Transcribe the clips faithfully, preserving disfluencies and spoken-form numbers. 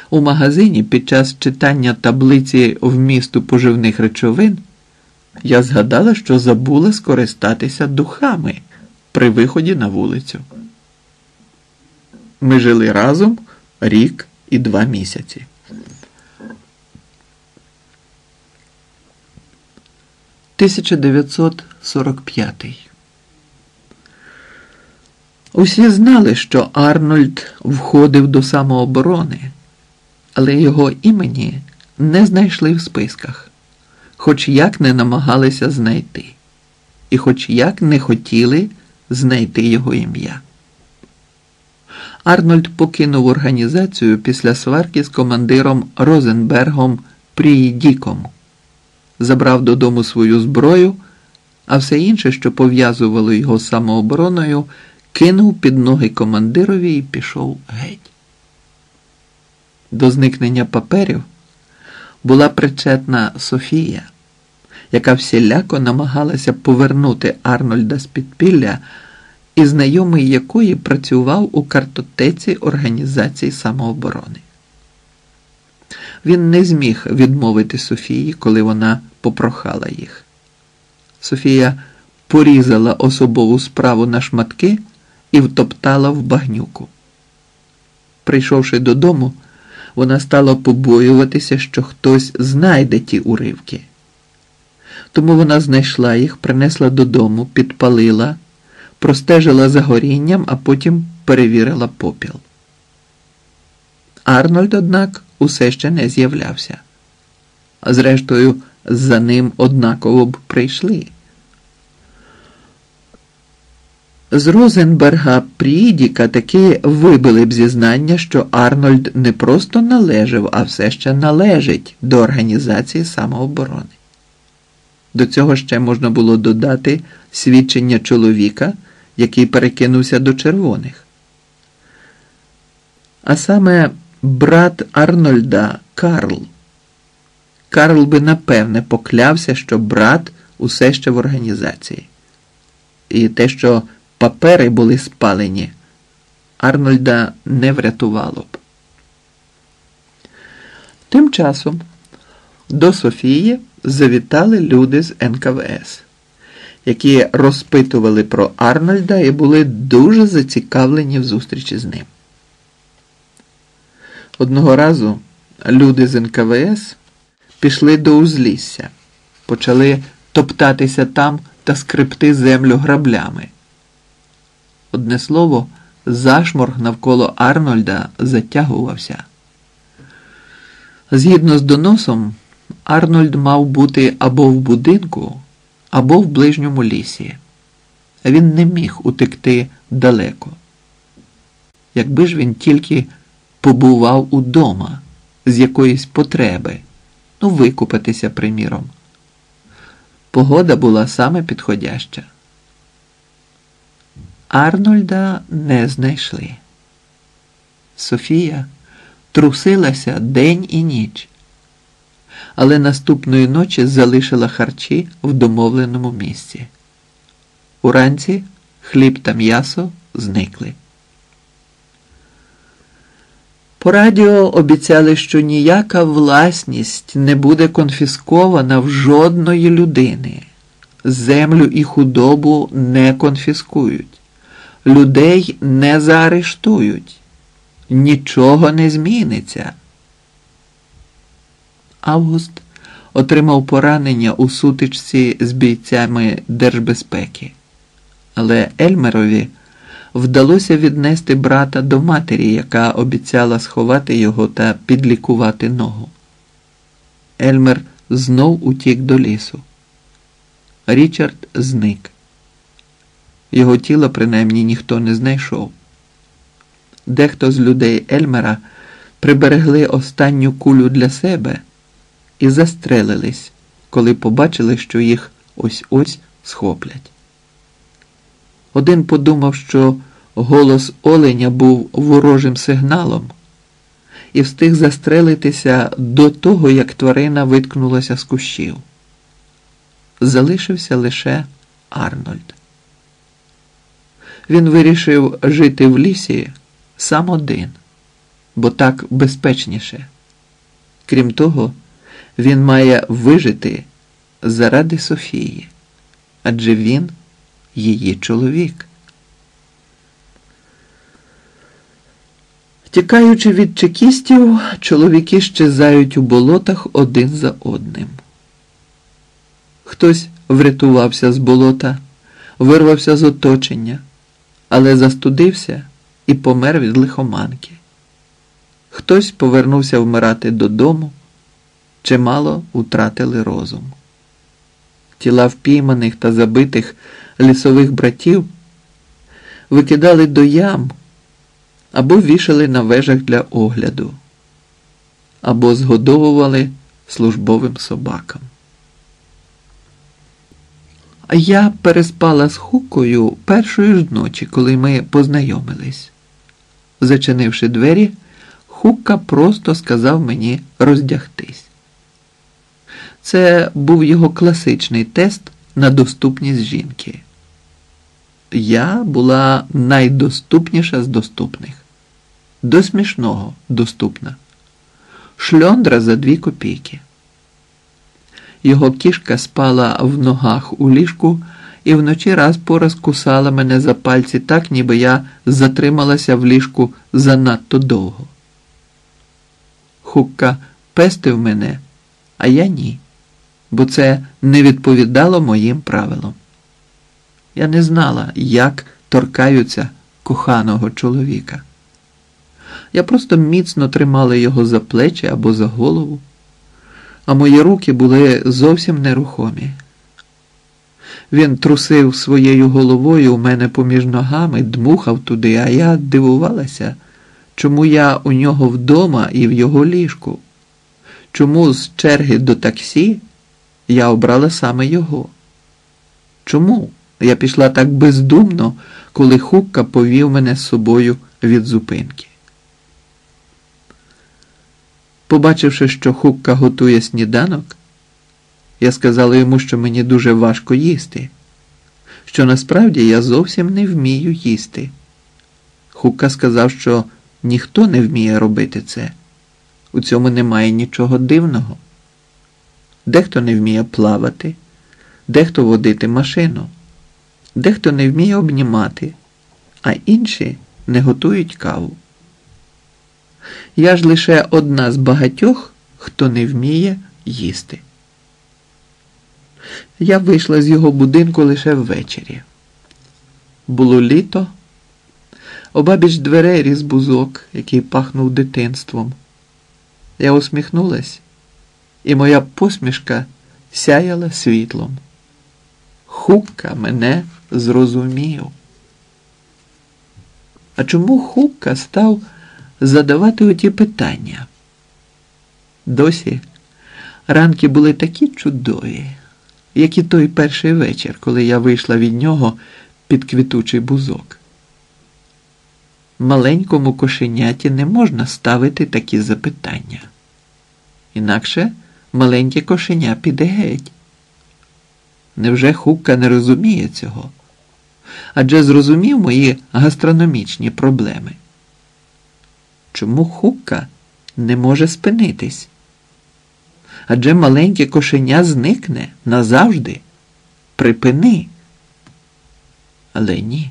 У магазині під час читання таблиці вмісту поживних речовин я згадала, що забула скористатися духами при виході на вулицю. Ми жили разом рік і два місяці. тисяча дев'ятсот сорок п'ятий. Усі знали, що Арнольд входив до самооборони, але його імені не знайшли в списках, хоч як не намагалися знайти, і хоч як не хотіли знайти його ім'я. Арнольд покинув організацію після сварки з командиром Розенбергом Пріїдіком, забрав додому свою зброю, а все інше, що пов'язувало його з самообороною, кинув під ноги командирові і пішов геть. До зникнення паперів була причетна Софія, яка всіляко намагалася повернути Арнольда з підпілля, і знайомий якої працював у картотеці організації самооборони. Він не зміг відмовити Софії, коли вона попрохала їх. Софія порізала особову справу на шматки і втоптала в багнюку. Прийшовши додому, вона стала побоюватися, що хтось знайде ті уривки. Тому вона знайшла їх, принесла додому, підпалила, простежила за горінням, а потім перевірила попіл. Арнольд, однак, усе ще не з'являвся. А зрештою, за ним однаково б прийшли. З Розенберга Пріїдіка таки вибили б зізнання, що Арнольд не просто належав, а все ще належить до організації самооборони. До цього ще можна було додати свідчення чоловіка, який перекинувся до червоних. А саме брат Арнольда Карл. Карл би напевне поклявся, що брат усе ще в організації. І те, що папери були спалені, Арнольда не врятувало б. Тим часом до Софії завітали люди з ен ка ве ес, які розпитували про Арнольда і були дуже зацікавлені в зустрічі з ним. Одного разу люди з ен ка ве ес пішли до узлісся, почали топтатися там та скребти землю граблями. Одне слово, зашморг навколо Арнольда затягувався. Згідно з доносом, Арнольд мав бути або в будинку, або в ближньому лісі. Він не міг утекти далеко. Якби ж він тільки побував удома з якоїсь потреби, ну, викупатися, приміром. Погода була саме підходяща. Арнольда не знайшли. Софія трусилася день і ніч, але наступної ночі залишила харчі в домовленому місці. Уранці хліб та м'ясо зникли. По радіо обіцяли, що ніяка власність не буде конфіскована в жодної людини. Землю і худобу не конфіскують. Людей не заарештують. Нічого не зміниться. Август отримав поранення у сутичці з бійцями держбезпеки. Але Ельмерові вдалося віднести брата до матері, яка обіцяла сховати його та підлікувати ногу. Ельмер знов утік до лісу. Річард зник. Його тіло, принаймні, ніхто не знайшов. Дехто з людей Ельмера приберегли останню кулю для себе і застрелились, коли побачили, що їх ось-ось схоплять. Один подумав, що голос оленя був ворожим сигналом і встиг застрелитися до того, як тварина виткнулася з кущів. Залишився лише Арнольд. Він вирішив жити в лісі сам один, бо так безпечніше. Крім того, він має вижити заради Софії, адже він її чоловік. Тікаючи від чекістів, чоловіки щезають у болотах один за одним. Хтось врятувався з болота, вирвався з оточення, але застудився і помер від лихоманки. Хтось повернувся вмирати додому, чимало втратили розум. Тіла впійманих та забитих лісових братів викидали до ям або вішали на вежах для огляду, або згодовували службовим собакам. А я переспала з Хуккою першої ж ночі, коли ми познайомились. Зачинивши двері, Хукка просто сказав мені роздягтись. Це був його класичний тест на доступність жінки. Я була найдоступніша з доступних. До смішного доступна. Шльондра за дві копійки. Його кішка спала в ногах у ліжку і вночі раз по раз кусала мене за пальці так, ніби я затрималася в ліжку занадто довго. Хукка пестив мене, а я ні, бо це не відповідало моїм правилам. Я не знала, як торкаються коханого чоловіка. Я просто міцно тримала його за плечі або за голову, а мої руки були зовсім нерухомі. Він трусив своєю головою у мене поміж ногами, дмухав туди, а я дивувалася, чому я у нього вдома і в його ліжку. Чому з черги до таксі я обрала саме його? Чому я пішла так бездумно, коли Хукка повів мене з собою від зупинки? Побачивши, що Хукка готує сніданок, я сказала йому, що мені дуже важко їсти, що насправді я зовсім не вмію їсти. Хукка сказав, що ніхто не вміє робити це. У цьому немає нічого дивного. Дехто не вміє плавати, дехто водити машину, дехто не вміє обнімати, а інші не готують каву. Я ж лише одна з багатьох, хто не вміє їсти. Я вийшла з його будинку лише ввечері. Було літо. Обабіч дверей ріс бузок, який пахнув дитинством. Я усміхнулась, і моя посмішка сяяла світлом. Хукка мене зрозумів. А чому Хукка став задавати оті питання? Досі ранки були такі чудові, як і той перший вечір, коли я вийшла від нього під квітучий бузок. Маленькому кошеняті не можна ставити такі запитання. Інакше маленьке кошеня піде геть. Невже Хукка не розуміє цього? Адже зрозумів мої гастрономічні проблеми. Чому Хукка не може спинитись? Адже маленьке кошеня зникне назавжди. Припини. Але ні.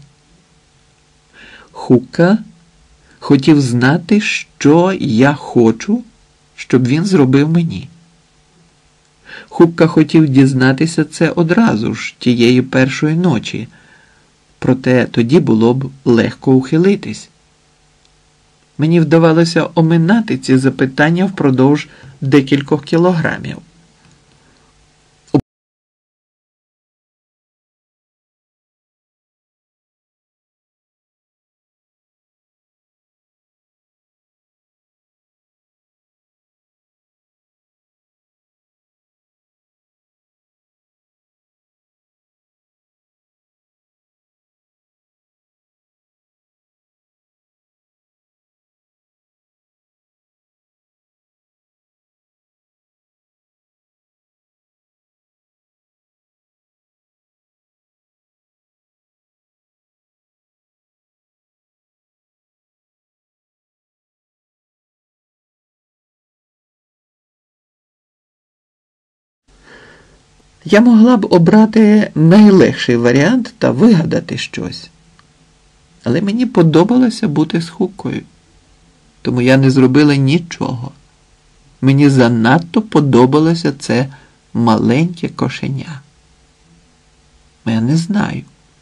Хукка хотів знати, що я хочу, щоб він зробив мені. Хукка хотів дізнатися це одразу ж, тієї першої ночі, проте тоді було б легко ухилитись. Мені вдавалося оминати ці запитання впродовж декількох кілограмів. Я могла б обрати найлегший варіант та вигадати щось. Але мені подобалося бути з Хуккою. Тому я не зробила нічого. Мені занадто подобалося це маленьке кошеня. Я не знаю,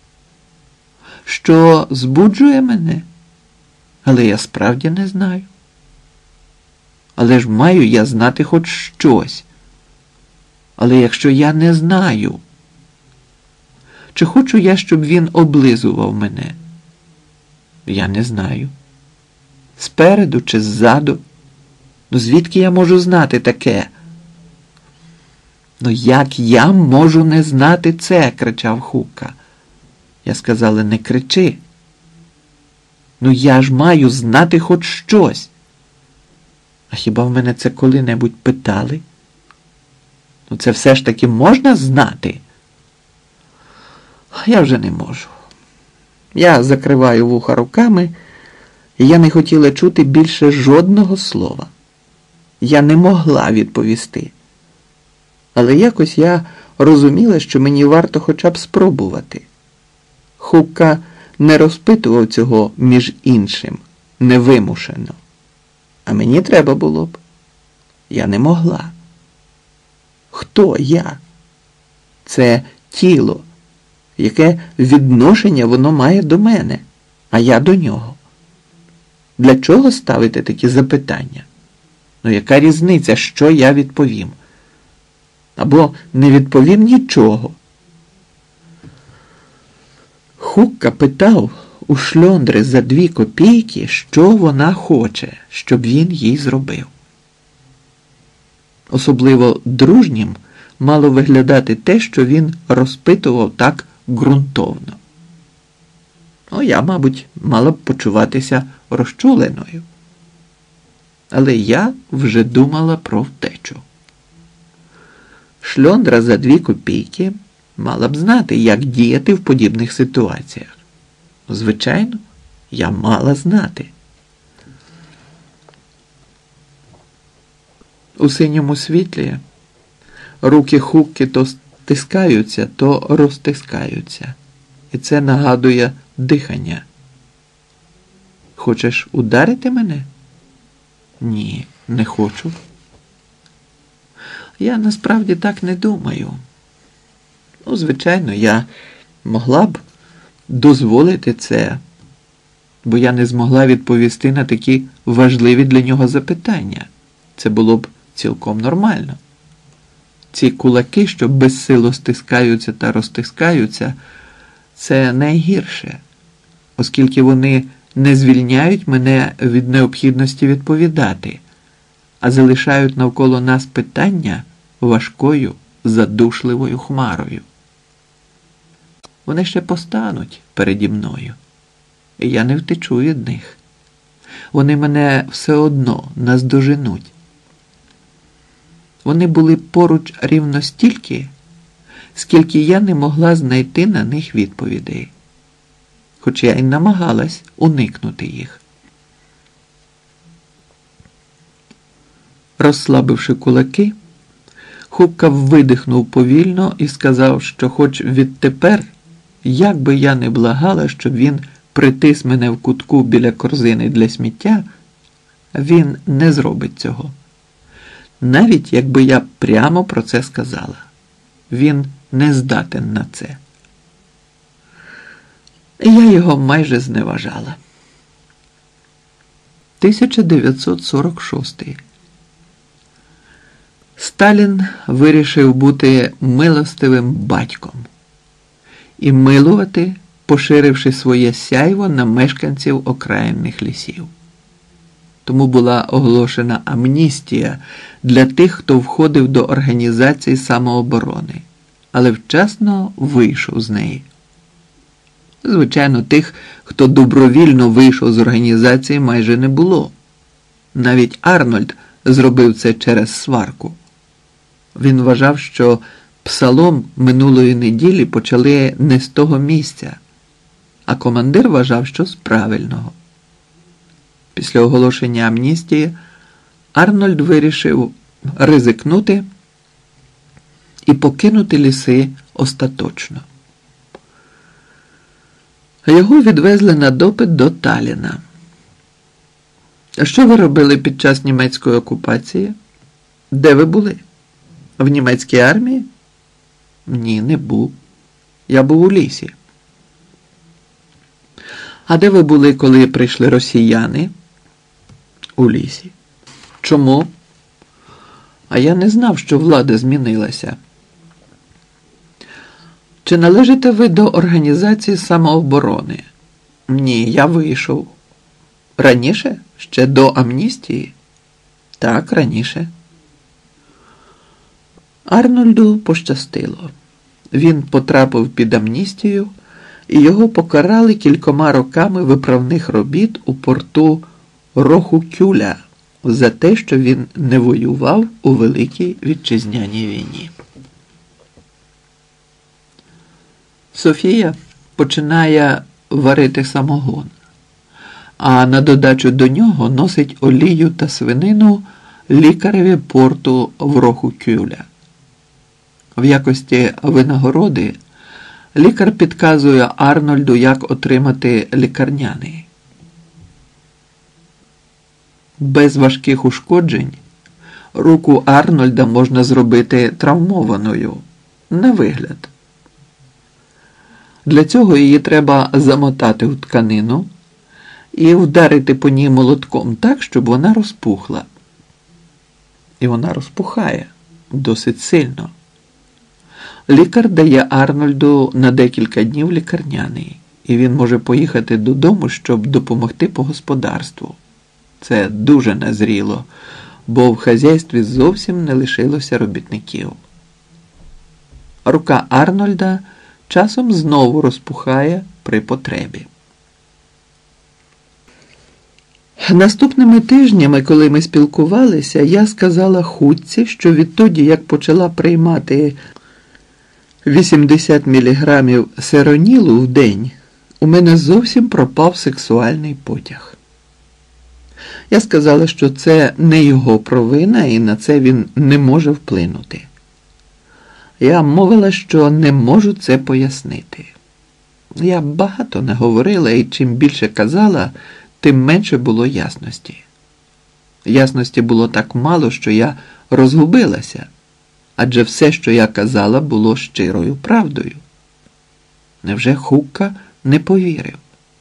що збуджує мене, але я справді не знаю. Але ж маю я знати хоч щось. Але якщо я не знаю, чи хочу я, щоб він облизував мене? Я не знаю. Спереду чи ззаду? Ну звідки я можу знати таке? Ну як я можу не знати це? Кричав Хукка. Я сказала, не кричи. Ну я ж маю знати хоч щось. А хіба в мене це коли-небудь питали? Ну це все ж таки можна знати? Я вже не можу. Я закриваю вуха руками, і я не хотіла чути більше жодного слова. Я не могла відповісти. Але якось я розуміла, що мені варто хоча б спробувати. Хукка не розпитував цього між іншим, невимушено. А мені треба було б. Я не могла. Хто я? Це тіло. Яке відношення воно має до мене, а я до нього? Для чого ставити такі запитання? Ну яка різниця, що я відповім? Або не відповім нічого. Хукка питав у шльондри за дві копійки, що вона хоче, щоб він їй зробив. Особливо дружнім мало виглядати те, що він розпитував так ґрунтовно. Ну, я, мабуть, мала б почуватися розчуленою. Але я вже думала про втечу. Шльондра за дві копійки мала б знати, як діяти в подібних ситуаціях. Звичайно, я мала знати. У синьому світлі руки Хукки то стискаються, то розтискаються. І це нагадує дихання. Хочеш ударити мене? Ні, не хочу. Я насправді так не думаю. Ну, звичайно, я могла б дозволити це, бо я не змогла відповісти на такі важливі для нього запитання. Це було б цілком нормально. Ці кулаки, що безсило стискаються та розтискаються, це найгірше, оскільки вони не звільняють мене від необхідності відповідати, а залишають навколо нас питання важкою, задушливою хмарою. Вони ще постануть переді мною, і я не втечу від них. Вони мене все одно наздоженуть. Вони були поруч рівно стільки, скільки я не могла знайти на них відповідей, хоч я й намагалась уникнути їх. Розслабивши кулаки, Хукка видихнув повільно і сказав, що хоч відтепер, як би я не благала, щоб він притис мене в кутку біля корзини для сміття, він не зробить цього. Навіть якби я прямо про це сказала. Він не здатен на це. Я його майже зневажала. тисяча дев'ятсот сорок шостий. Сталін вирішив бути милостивим батьком і милувати, поширивши своє сяйво на мешканців окраїнних лісів. Тому була оголошена амністія для тих, хто входив до організації самооборони, але вчасно вийшов з неї. Звичайно, тих, хто добровільно вийшов з організації, майже не було. Навіть Арнольд зробив це через сварку. Він вважав, що псалом минулої неділі почали не з того місця, а командир вважав, що з правильного. Після оголошення амністії Арнольд вирішив ризикнути і покинути ліси остаточно. Його відвезли на допит до Талліна. А що ви робили під час німецької окупації? Де ви були? В німецькій армії? Ні, не був. Я був у лісі. А де ви були, коли прийшли росіяни? У лісі. Чому? А я не знав, що влада змінилася. Чи належите ви до організації самооборони? Ні, я вийшов. Раніше? Ще до амністії? Так, раніше. Арнольду пощастило. Він потрапив під амністію, і його покарали кількома роками виправних робіт у порту Рохукюля за те, що він не воював у Великій Вітчизняній війні. Софія починає варити самогон, а на додачу до нього носить олію та свинину лікареві порту в Рохукюля. В якості винагороди лікар підказує Арнольду, як отримати лікарняний. Без важких ушкоджень руку Арнольда можна зробити травмованою, на вигляд. Для цього її треба замотати в тканину і вдарити по ній молотком так, щоб вона розпухла. І вона розпухає досить сильно. Лікар дає Арнольду на декілька днів лікарняний, і він може поїхати додому, щоб допомогти по господарству. Це дуже незріло, бо в хазяйстві зовсім не лишилося робітників. Рука Арнольда часом знову розпухає при потребі. Наступними тижнями, коли ми спілкувалися, я сказала Хутці, що відтоді, як почала приймати вісімдесят міліграмів серонілу в день, у мене зовсім пропав сексуальний потяг. Я сказала, що це не його провина і на це він не може вплинути. Я мовила, що не можу це пояснити. Я багато не говорила, і чим більше казала, тим менше було ясності. Ясності було так мало, що я розгубилася, адже все, що я казала, було щирою правдою. Невже Хука не повірив?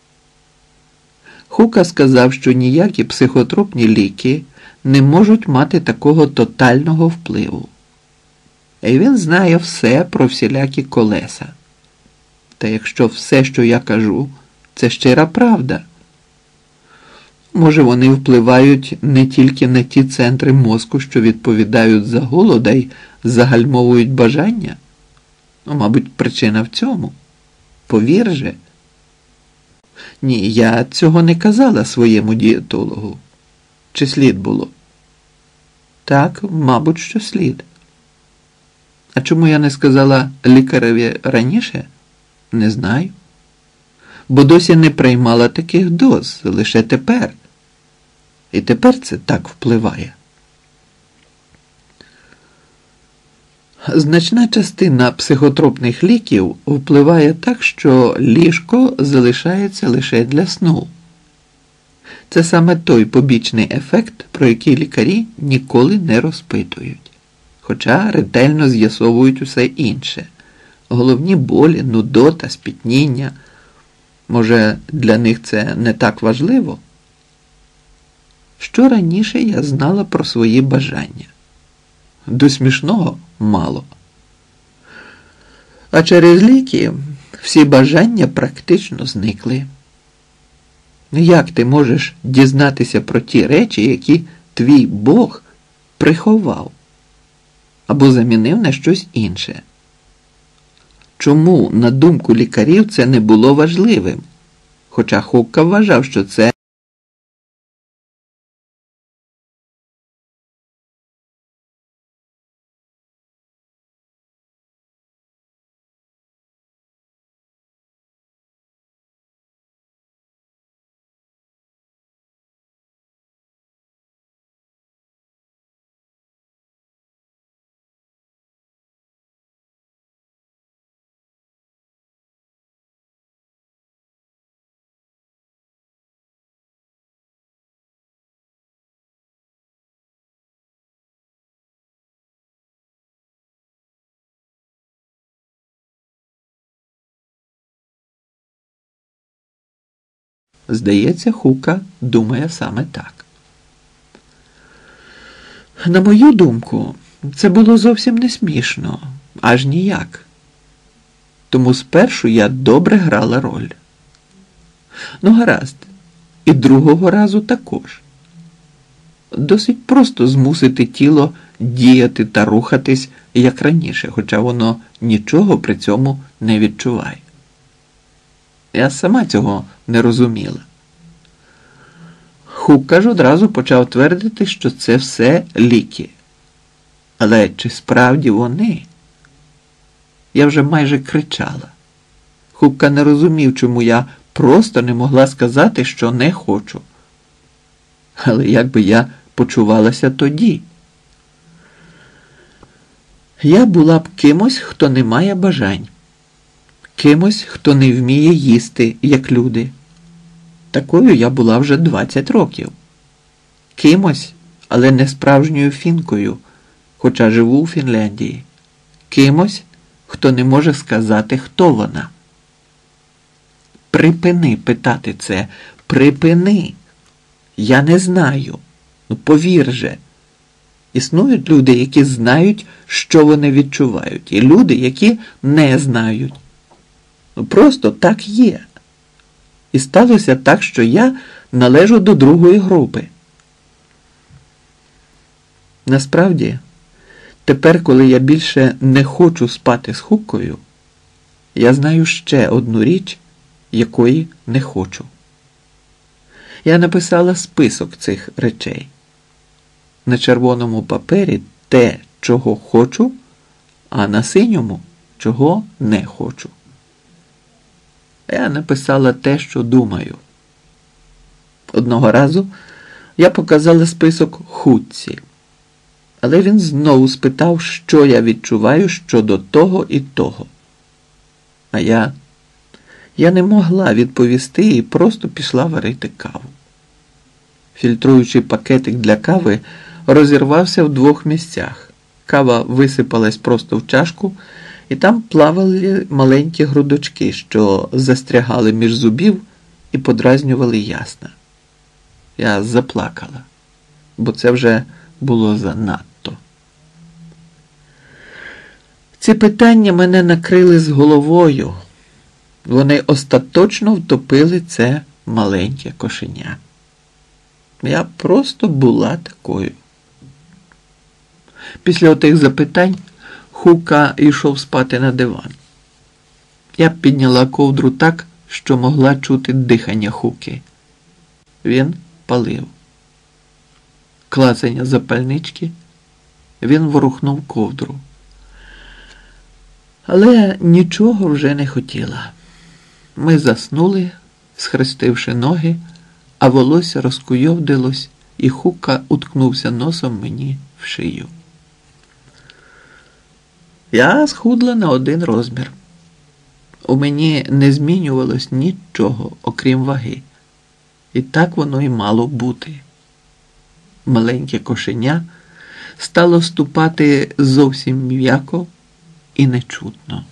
Хука сказав, що ніякі психотропні ліки не можуть мати такого тотального впливу. І він знає все про всілякі колеса. Та якщо все, що я кажу, це щира правда, може вони впливають не тільки на ті центри мозку, що відповідають за голод, а й загальмовують бажання? Ну, мабуть, причина в цьому. Повір же. Ні, я цього не казала своєму дієтологу. Чи слід було? Так, мабуть, що слід. А чому я не сказала лікареві раніше? Не знаю. Бо досі не приймала таких доз, лише тепер. І тепер це так впливає. Значна частина психотропних ліків впливає так, що ліжко залишається лише для сну. Це саме той побічний ефект, про який лікарі ніколи не розпитують, хоча ретельно з'ясовують усе інше. Головні болі, нудота, спітніння. Може, для них це не так важливо? Що раніше я знала про свої бажання? До смішного мало. А через ліки всі бажання практично зникли. Як ти можеш дізнатися про ті речі, які твій Бог приховав або замінив на щось інше? Чому, на думку лікарів, це не було важливим? Хоча Хукка вважав, що це Здається, Хука думає саме так. На мою думку, це було зовсім не смішно, аж ніяк. Тому спершу я добре грала роль. Ну, гаразд, і другого разу також. Досить просто змусити тіло діяти та рухатись, як раніше, хоча воно нічого при цьому не відчуває. Я сама цього не розуміла. Хука ж одразу почав твердити, що це все ліки. Але чи справді вони? Я вже майже кричала. Хука не розумів, чому я просто не могла сказати, що не хочу. Але як би я почувалася тоді? Я була б кимось, хто не має бажань. Кимось, хто не вміє їсти, як люди. Такою я була вже двадцять років. Кимось, але не справжньою фінкою, хоча живу у Фінляндії. Кимось, хто не може сказати, хто вона. Припини питати це. Припини. Я не знаю. Ну, повір же. Існують люди, які знають, що вони відчувають. І люди, які не знають. Ну, просто так є. І сталося так, що я належу до другої групи. Насправді, тепер, коли я більше не хочу спати з Хукою, я знаю ще одну річ, якої не хочу. Я написала список цих речей. На червоному папері те, чого хочу, а на синьому, чого не хочу. Я написала те, що думаю. Одного разу я показала список Хутці, але він знову спитав, що я відчуваю щодо того і того. А я, я не могла відповісти і просто пішла варити каву. Фільтруючий пакетик для кави розірвався в двох місцях. Кава висипалась просто в чашку, і там плавали маленькі грудочки, що застрягали між зубів і подразнювали ясна. Я заплакала, бо це вже було занадто. Ці питання мене накрили з головою. Вони остаточно втопили це маленьке кошеня. Я просто була такою. Після отих запитань Хука йшов спати на диван. Я підняла ковдру так, що могла чути дихання Хуки. Він палив. Клацання запальнички. Він ворухнув ковдру. Але нічого вже не хотіла. Ми заснули, схрестивши ноги, а волосся розкуйовдилось, і Хука уткнувся носом мені в шию. Я схудла на один розмір. У мені не змінювалось нічого, окрім ваги. І так воно й мало бути. Маленьке кошеня стало ступати зовсім м'яко і нечутно.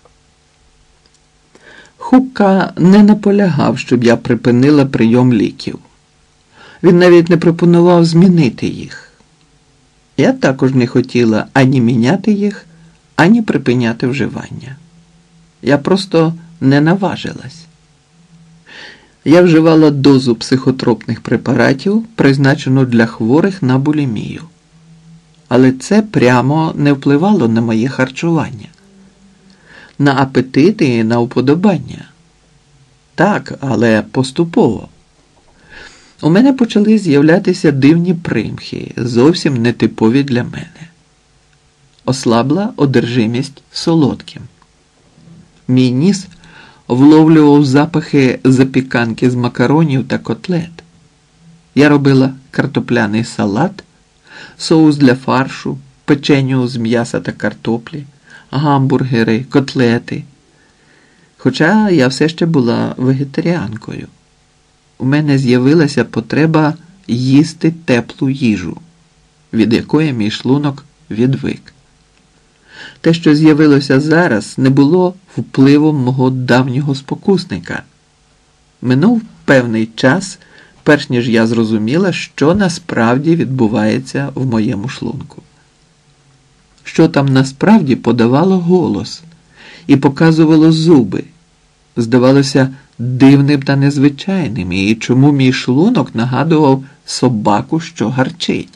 Хука не наполягав, щоб я припинила прийом ліків. Він навіть не пропонував змінити їх. Я також не хотіла ані міняти їх, ані припиняти вживання. Я просто не наважилась. Я вживала дозу психотропних препаратів, призначену для хворих на булімію. Але це прямо не впливало на моє харчування, на апетит і на уподобання. Так, але поступово. У мене почали з'являтися дивні примхи, зовсім нетипові для мене. Ослабла одержимість солодким. Мій ніс вловлював запахи запіканки з макаронів та котлет. Я робила картопляний салат, соус для фаршу, печеню з м'яса та картоплі, гамбургери, котлети. Хоча я все ще була вегетаріанкою. У мене з'явилася потреба їсти теплу їжу, від якої мій шлунок відвик. Те, що з'явилося зараз, не було впливом мого давнього спокусника. Минув певний час, перш ніж я зрозуміла, що насправді відбувається в моєму шлунку. Що там насправді подавало голос і показувало зуби, здавалося дивним та незвичайним, і чому мій шлунок нагадував собаку, що гарчить.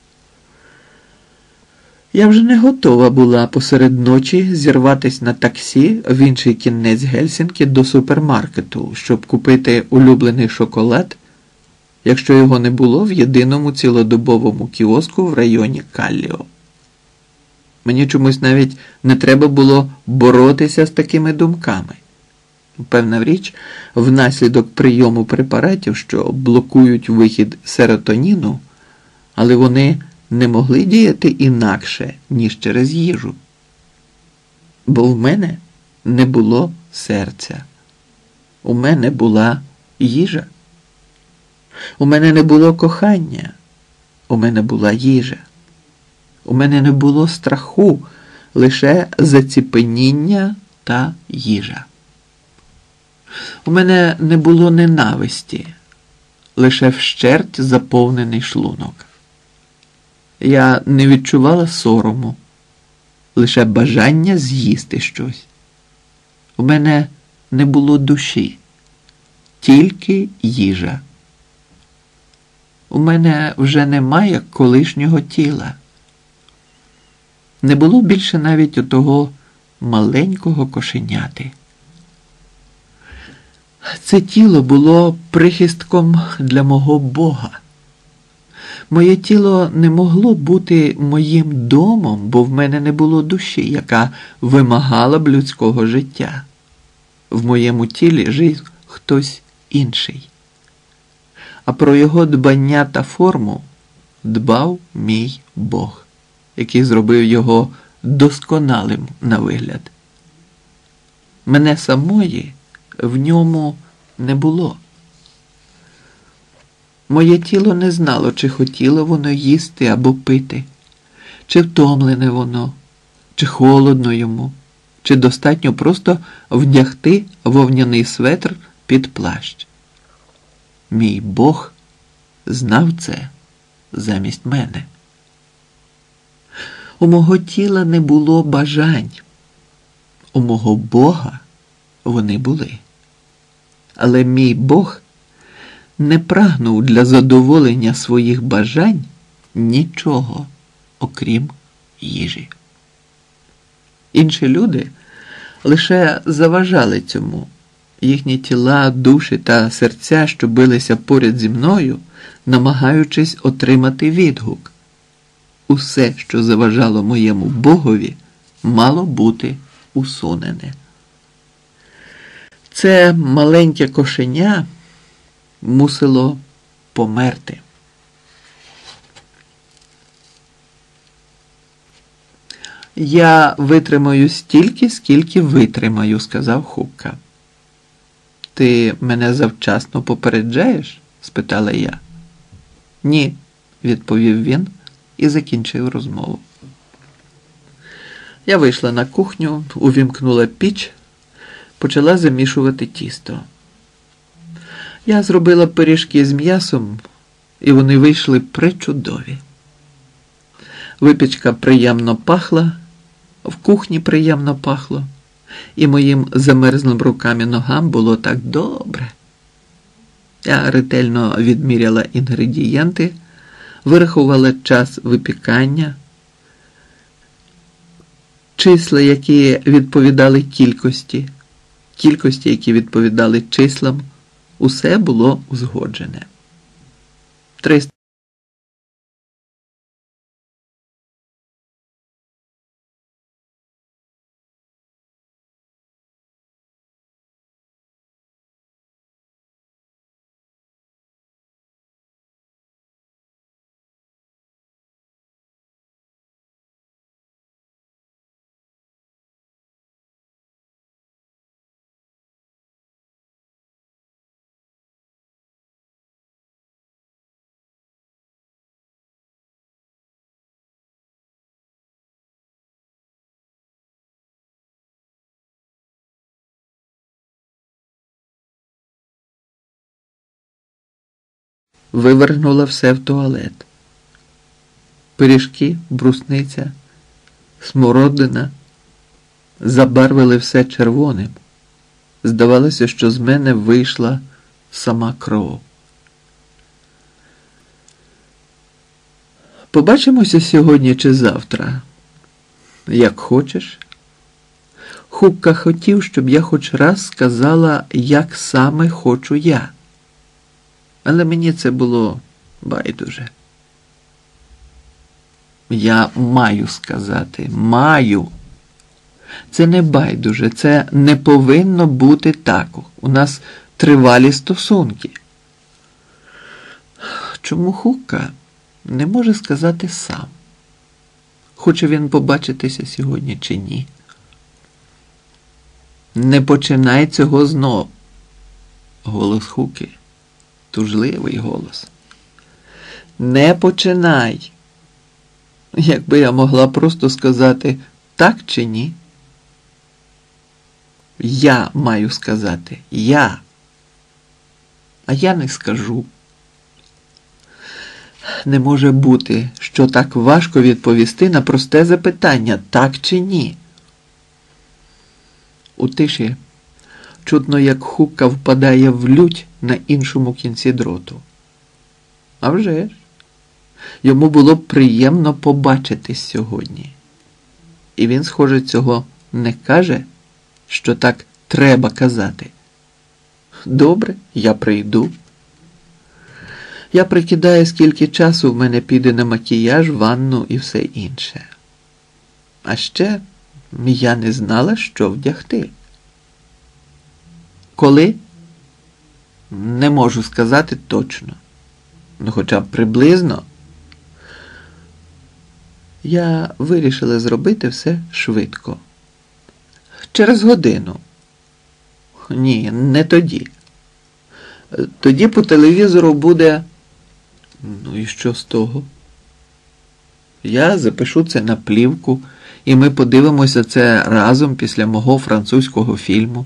Я вже не готова була посеред ночі зірватися на таксі в інший кінець Гельсінкі до супермаркету, щоб купити улюблений шоколад, якщо його не було в єдиному цілодобовому кіоску в районі Калліо. Мені чомусь навіть не треба було боротися з такими думками. Певна річ, внаслідок прийому препаратів, що блокують вихід серотоніну, але вони не могли діяти інакше, ніж через їжу. Бо в мене не було серця. У мене була їжа. У мене не було кохання. У мене була їжа. У мене не було страху, лише заціпеніння та їжа. У мене не було ненависті, лише вщерть заповнений шлунок. Я не відчувала сорому, лише бажання з'їсти щось. У мене не було душі, тільки їжа. У мене вже немає колишнього тіла. Не було більше навіть отого маленького кошеняти. Це тіло було прихистком для мого Бога. Моє тіло не могло бути моїм домом, бо в мене не було душі, яка вимагала б людського життя. В моєму тілі жив хтось інший. А про його дбання та форму дбав мій Бог, який зробив його досконалим на вигляд. Мене самої в ньому не було. Моє тіло не знало, чи хотіло воно їсти або пити, чи втомлене воно, чи холодно йому, чи достатньо просто вдягти вовняний светр під плащ. Мій Бог знав це замість мене. У мого тіла не було бажань. У мого Бога вони були. Але мій Бог не прагнув для задоволення своїх бажань нічого, окрім їжі. Інші люди лише заважали цьому. Їхні тіла, душі та серця, що билися поряд зі мною, намагаючись отримати відгук. Усе, що заважало моєму Богові, мало бути усунене. Це маленьке кошеня мусило померти. «Я витримаю стільки, скільки витримаю», – сказав Хукка. «Ти мене завчасно попереджаєш?» – спитала я. «Ні», – відповів він і закінчив розмову. Я вийшла на кухню, увімкнула піч, почала замішувати тісто. Я зробила пиріжки з м'ясом, і вони вийшли пречудові. Випічка приємно пахла, в кухні приємно пахло, і моїм замерзлим рукам і ногам було так добре. Я ретельно відміряла інгредієнти, вирахувала час випікання, числа, які відповідали кількості, кількості, які відповідали числам, усе було узгоджене. триста вивернула все в туалет. Пиріжки, брусниця, смородина забарвили все червоним. Здавалося, що з мене вийшла сама кров. Побачимося сьогодні чи завтра. Як хочеш. Хукка хотів, щоб я хоч раз сказала, як саме хочу я. Але мені це було байдуже. Я маю сказати, маю. Це не байдуже, це не повинно бути так. У нас тривалі стосунки. Чому Хукка не може сказати сам? Хоче він побачитися сьогодні чи ні? Не починай цього знов. Голос Хукки. Тужливий голос. Не починай. Якби я могла просто сказати так чи ні? Я маю сказати. Я. А я не скажу. Не може бути, що так важко відповісти на просте запитання, так чи ні. У тиші чутно, як Хукка впадає в лють на іншому кінці дроту. А вже ж, йому було б приємно побачитись сьогодні. І він, схоже, цього не каже, що так треба казати. Добре, я прийду. Я прикидаю, скільки часу в мене піде на макіяж, ванну і все інше. А ще я не знала, що вдягти. Коли? Не можу сказати точно. Ну, хоча б приблизно. Я вирішила зробити все швидко. Через годину. Ні, не тоді. Тоді по телевізору буде... Ну і що з того? Я запишу це на плівку, і ми подивимося це разом після мого французького фільму.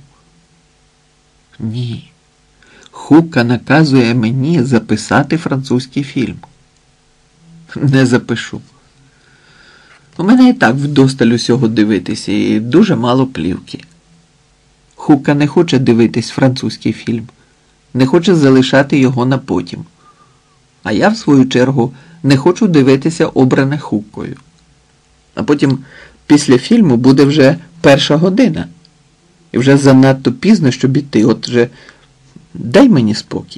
Ні. Хукка наказує мені записати французький фільм. Не запишу. У мене і так вдосталь усього дивитися, і дуже мало плівки. Хукка не хоче дивитись французький фільм, не хоче залишати його на потім. А я, в свою чергу, не хочу дивитися обране Хуккою. А потім, після фільму, буде вже перша година. І вже занадто пізно, щоб іти. От вже дай мені спокій.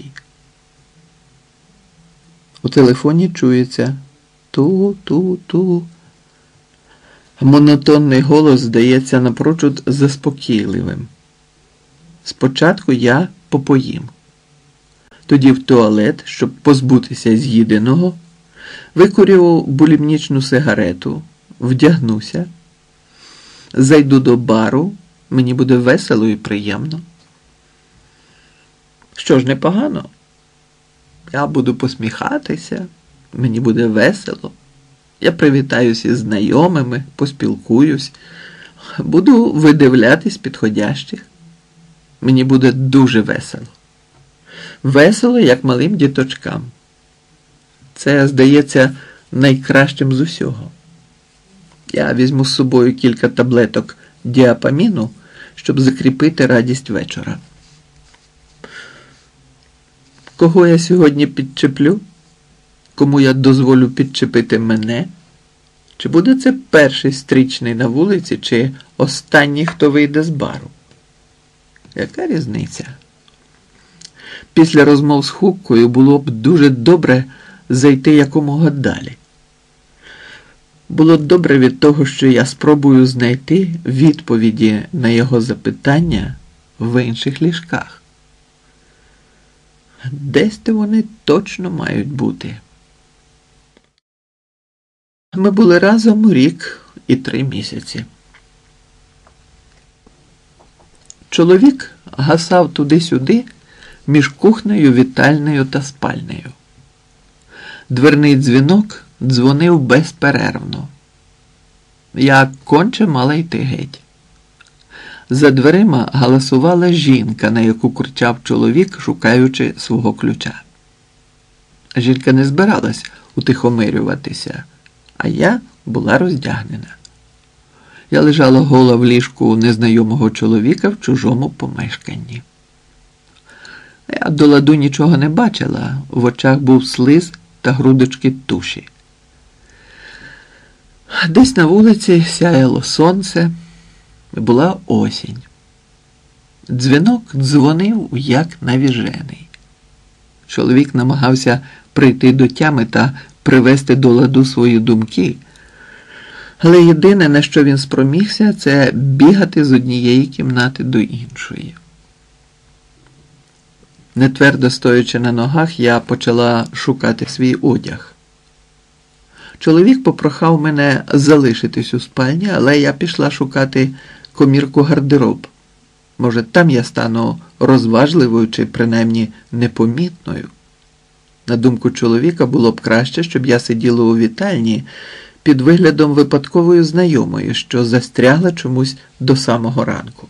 У телефоні чується ту-ту-ту. Монотонний голос здається напрочуд заспокійливим. Спочатку я попоїм. Тоді в туалет, щоб позбутися з'їденого, викурю булімнічну сигарету, вдягнуся, зайду до бару, мені буде весело і приємно. Що ж, непогано. Я буду посміхатися, мені буде весело. Я привітаюся із знайомими, поспілкуюсь, буду видивлятись підходящих. Мені буде дуже весело. Весело, як малим діточкам. Це, здається, найкращим з усього. Я візьму з собою кілька таблеток діапаміну, щоб закріпити радість вечора. Кого я сьогодні підчеплю? Кому я дозволю підчепити мене? Чи буде це перший стрічний на вулиці, чи останній, хто вийде з бару? Яка різниця? Після розмов з Хуккою було б дуже добре зайти якомога далі. Було добре від того, що я спробую знайти відповіді на його запитання в інших ліжках. Десь-то вони точно мають бути. Ми були разом рік і три місяці. Чоловік гасав туди-сюди між кухнею, вітальнею та спальнею. Дверний дзвінок дзвонив безперервно. Я конче мала йти геть. За дверима галасувала жінка, на яку кричав чоловік, шукаючи свого ключа. Жінка не збиралась утихомирюватися, а я була роздягнена. Я лежала гола в ліжку незнайомого чоловіка в чужому помешканні. Я до ладу нічого не бачила, в очах був слиз та грудочки туші. Десь на вулиці сяяло сонце, була осінь. Дзвінок дзвонив, як навіжений. Чоловік намагався прийти до тями та привести до ладу свої думки, але єдине, на що він спромігся, це бігати з однієї кімнати до іншої. Нетвердо стоячи на ногах, я почала шукати свій одяг. Чоловік попрохав мене залишитись у спальні, але я пішла шукати комірку гардероб. Може, там я стану розважливою чи принаймні непомітною. На думку чоловіка, було б краще, щоб я сиділа у вітальні під виглядом випадкової знайомої, що застрягла чомусь до самого ранку.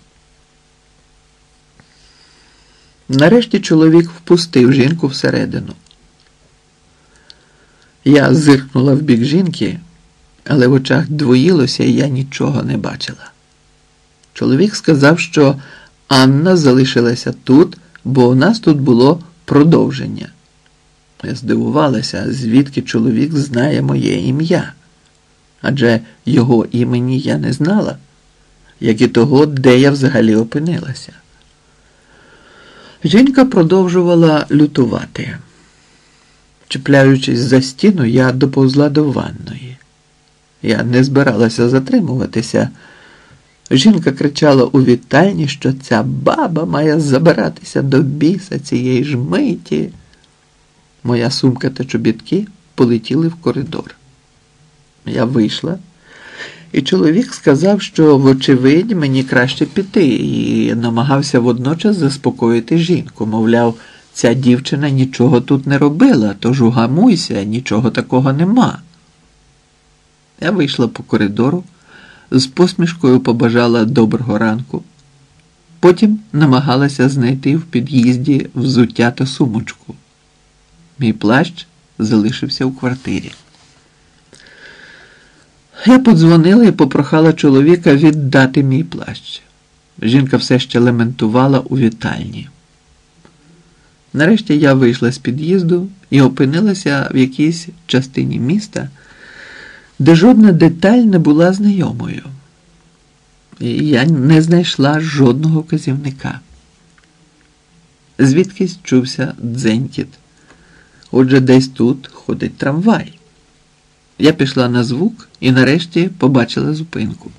Нарешті чоловік впустив жінку всередину. Я зиркнула в бік жінки, але в очах двоїлося, і я нічого не бачила. Чоловік сказав, що Анна залишилася тут, бо у нас тут було продовження. Я здивувалася, звідки чоловік знає моє ім'я. Адже його імені я не знала, як і того, де я взагалі опинилася. Жінка продовжувала лютувати. Чіпляючись за стіну, я доповзла до ванної. Я не збиралася затримуватися. Жінка кричала у вітальні, що ця баба має забиратися до біса цієї ж миті. Моя сумка та чобітки полетіли в коридор. Я вийшла, і чоловік сказав, що, вочевидь, мені краще піти, і намагався водночас заспокоїти жінку. Мовляв, ця дівчина нічого тут не робила, тож угамуйся, нічого такого нема. Я вийшла по коридору, з посмішкою побажала доброго ранку. Потім намагалася знайти в під'їзді взуття та сумочку. Мій плащ залишився у квартирі. Я подзвонила і попрохала чоловіка віддати мій плащ. Жінка все ще лементувала у вітальні. Нарешті я вийшла з під'їзду і опинилася в якійсь частині міста, де жодна деталь не була знайомою. І я не знайшла жодного вказівника. Звідкись чувся дзенькіт. Отже, десь тут ходить трамвай. Я пішла на звук і нарешті побачила зупинку.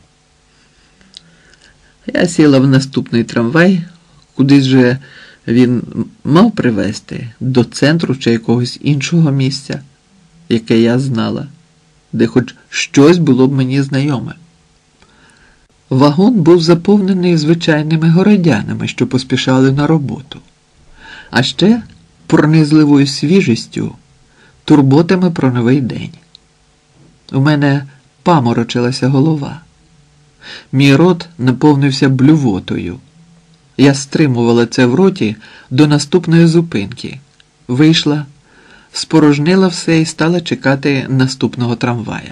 Я сіла в наступний трамвай, кудись же він мав привезти, до центру чи якогось іншого місця, яке я знала, де хоч щось було б мені знайоме. Вагон був заповнений звичайними городянами, що поспішали на роботу. А ще пронизливою свіжістю, турботами про новий день. У мене паморочилася голова. Мій рот наповнився блювотою. Я стримувала це в роті до наступної зупинки. Вийшла, спорожнила все і стала чекати наступного трамвая.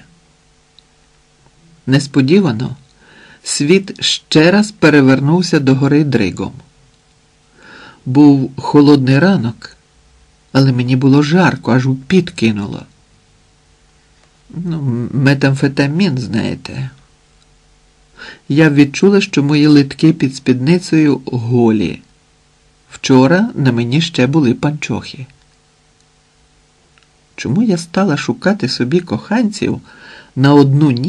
Несподівано світ ще раз перевернувся догори дригом. Був холодний ранок, але мені було жарко, аж у піт кинуло. Ну, метамфетамін, знаєте. Я відчула, що мої литки під спідницею голі. Вчора на мені ще були панчохи. Чому я стала шукати собі коханців на одну ніч?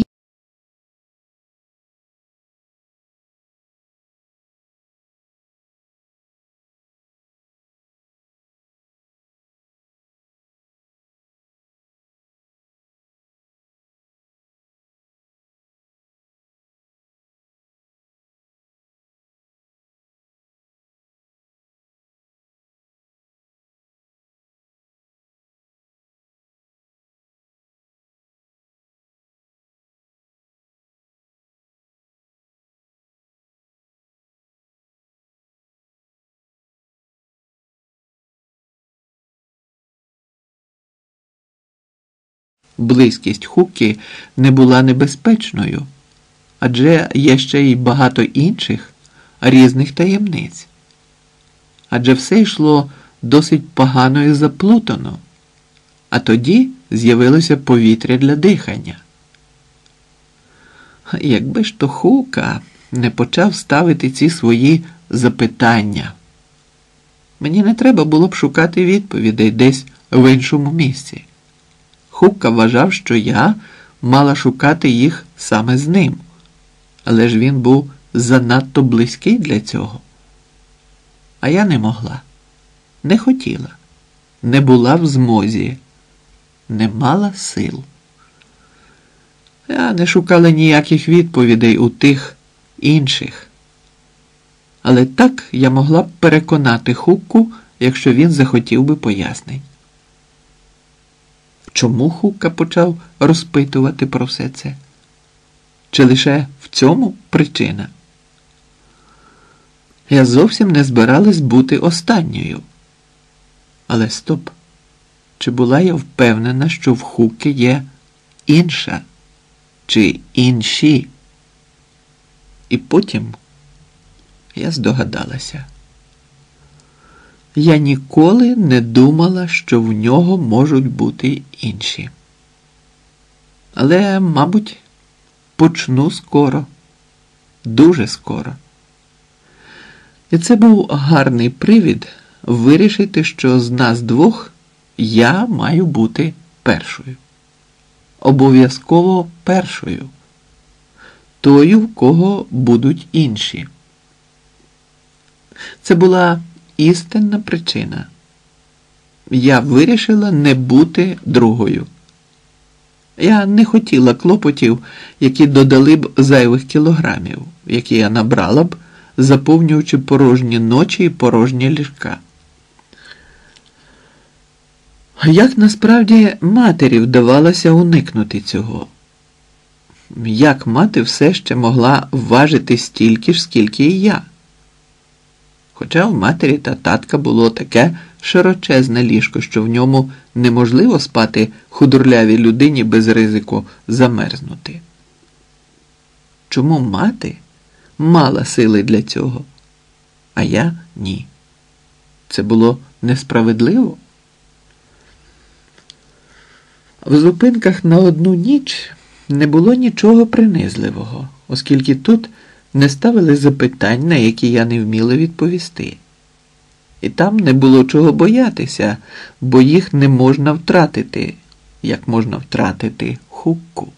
близькість Хукки не була небезпечною, адже є ще й багато інших різних таємниць. Адже все йшло досить погано і заплутано, а тоді з'явилося повітря для дихання. Якби ж то Хукка не почав ставити ці свої запитання. Мені не треба було б шукати відповідей десь в іншому місці. Хукка вважав, що я мала шукати їх саме з ним, але ж він був занадто близький для цього. А я не могла, не хотіла, не була в змозі, не мала сил. Я не шукала ніяких відповідей у тих інших. Але так я могла б переконати Хукку, якщо він захотів би пояснень. Чому Хукка почав розпитувати про все це? Чи лише в цьому причина? Я зовсім не збиралась бути останньою. Але стоп! Чи була я впевнена, що в Хукки є інша? Чи інші? І потім я здогадалася. Я ніколи не думала, що в нього можуть бути інші. Але, мабуть, почну скоро. Дуже скоро. І це був гарний привід вирішити, що з нас двох я маю бути першою. Обов'язково першою. Тою, в кого будуть інші. Це була істинна причина. Я вирішила не бути другою. Я не хотіла клопотів, які додали б зайвих кілограмів, які я набрала б, заповнюючи порожні ночі і порожні ліжка. Як насправді матері вдавалося уникнути цього? Як мати все ще могла важити стільки ж, скільки і я? Хоча в матері та татка було таке широчезне ліжко, що в ньому неможливо спати худорлявій людині без ризику замерзнути. Чому мати мала сили для цього, а я ні? Це було несправедливо? В зупинках на одну ніч не було нічого принизливого, оскільки тут не ставили запитань, на які я не вміла відповісти. І там не було чого боятися, бо їх не можна втратити, як можна втратити Хукку.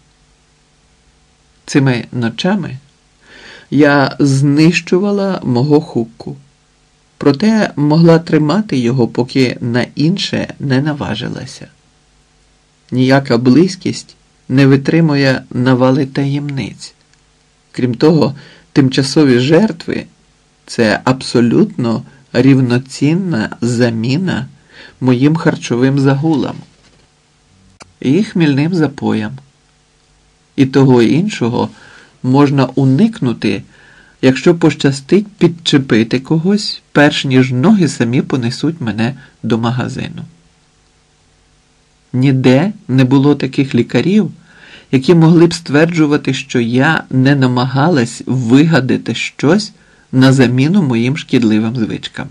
Цими ночами я знищувала мого Хукку, проте могла тримати його, поки на інше не наважилася. Ніяка близькість не витримує навали таємниць. Крім того, тимчасові жертви – це абсолютно рівноцінна заміна моїм харчовим загулам і хмільним запоям. І того іншого можна уникнути, якщо пощастить підчепити когось, перш ніж ноги самі понесуть мене до магазину. Ніде не було таких лікарів, які могли б стверджувати, що я не намагалась вигадати щось на заміну моїм шкідливим звичкам.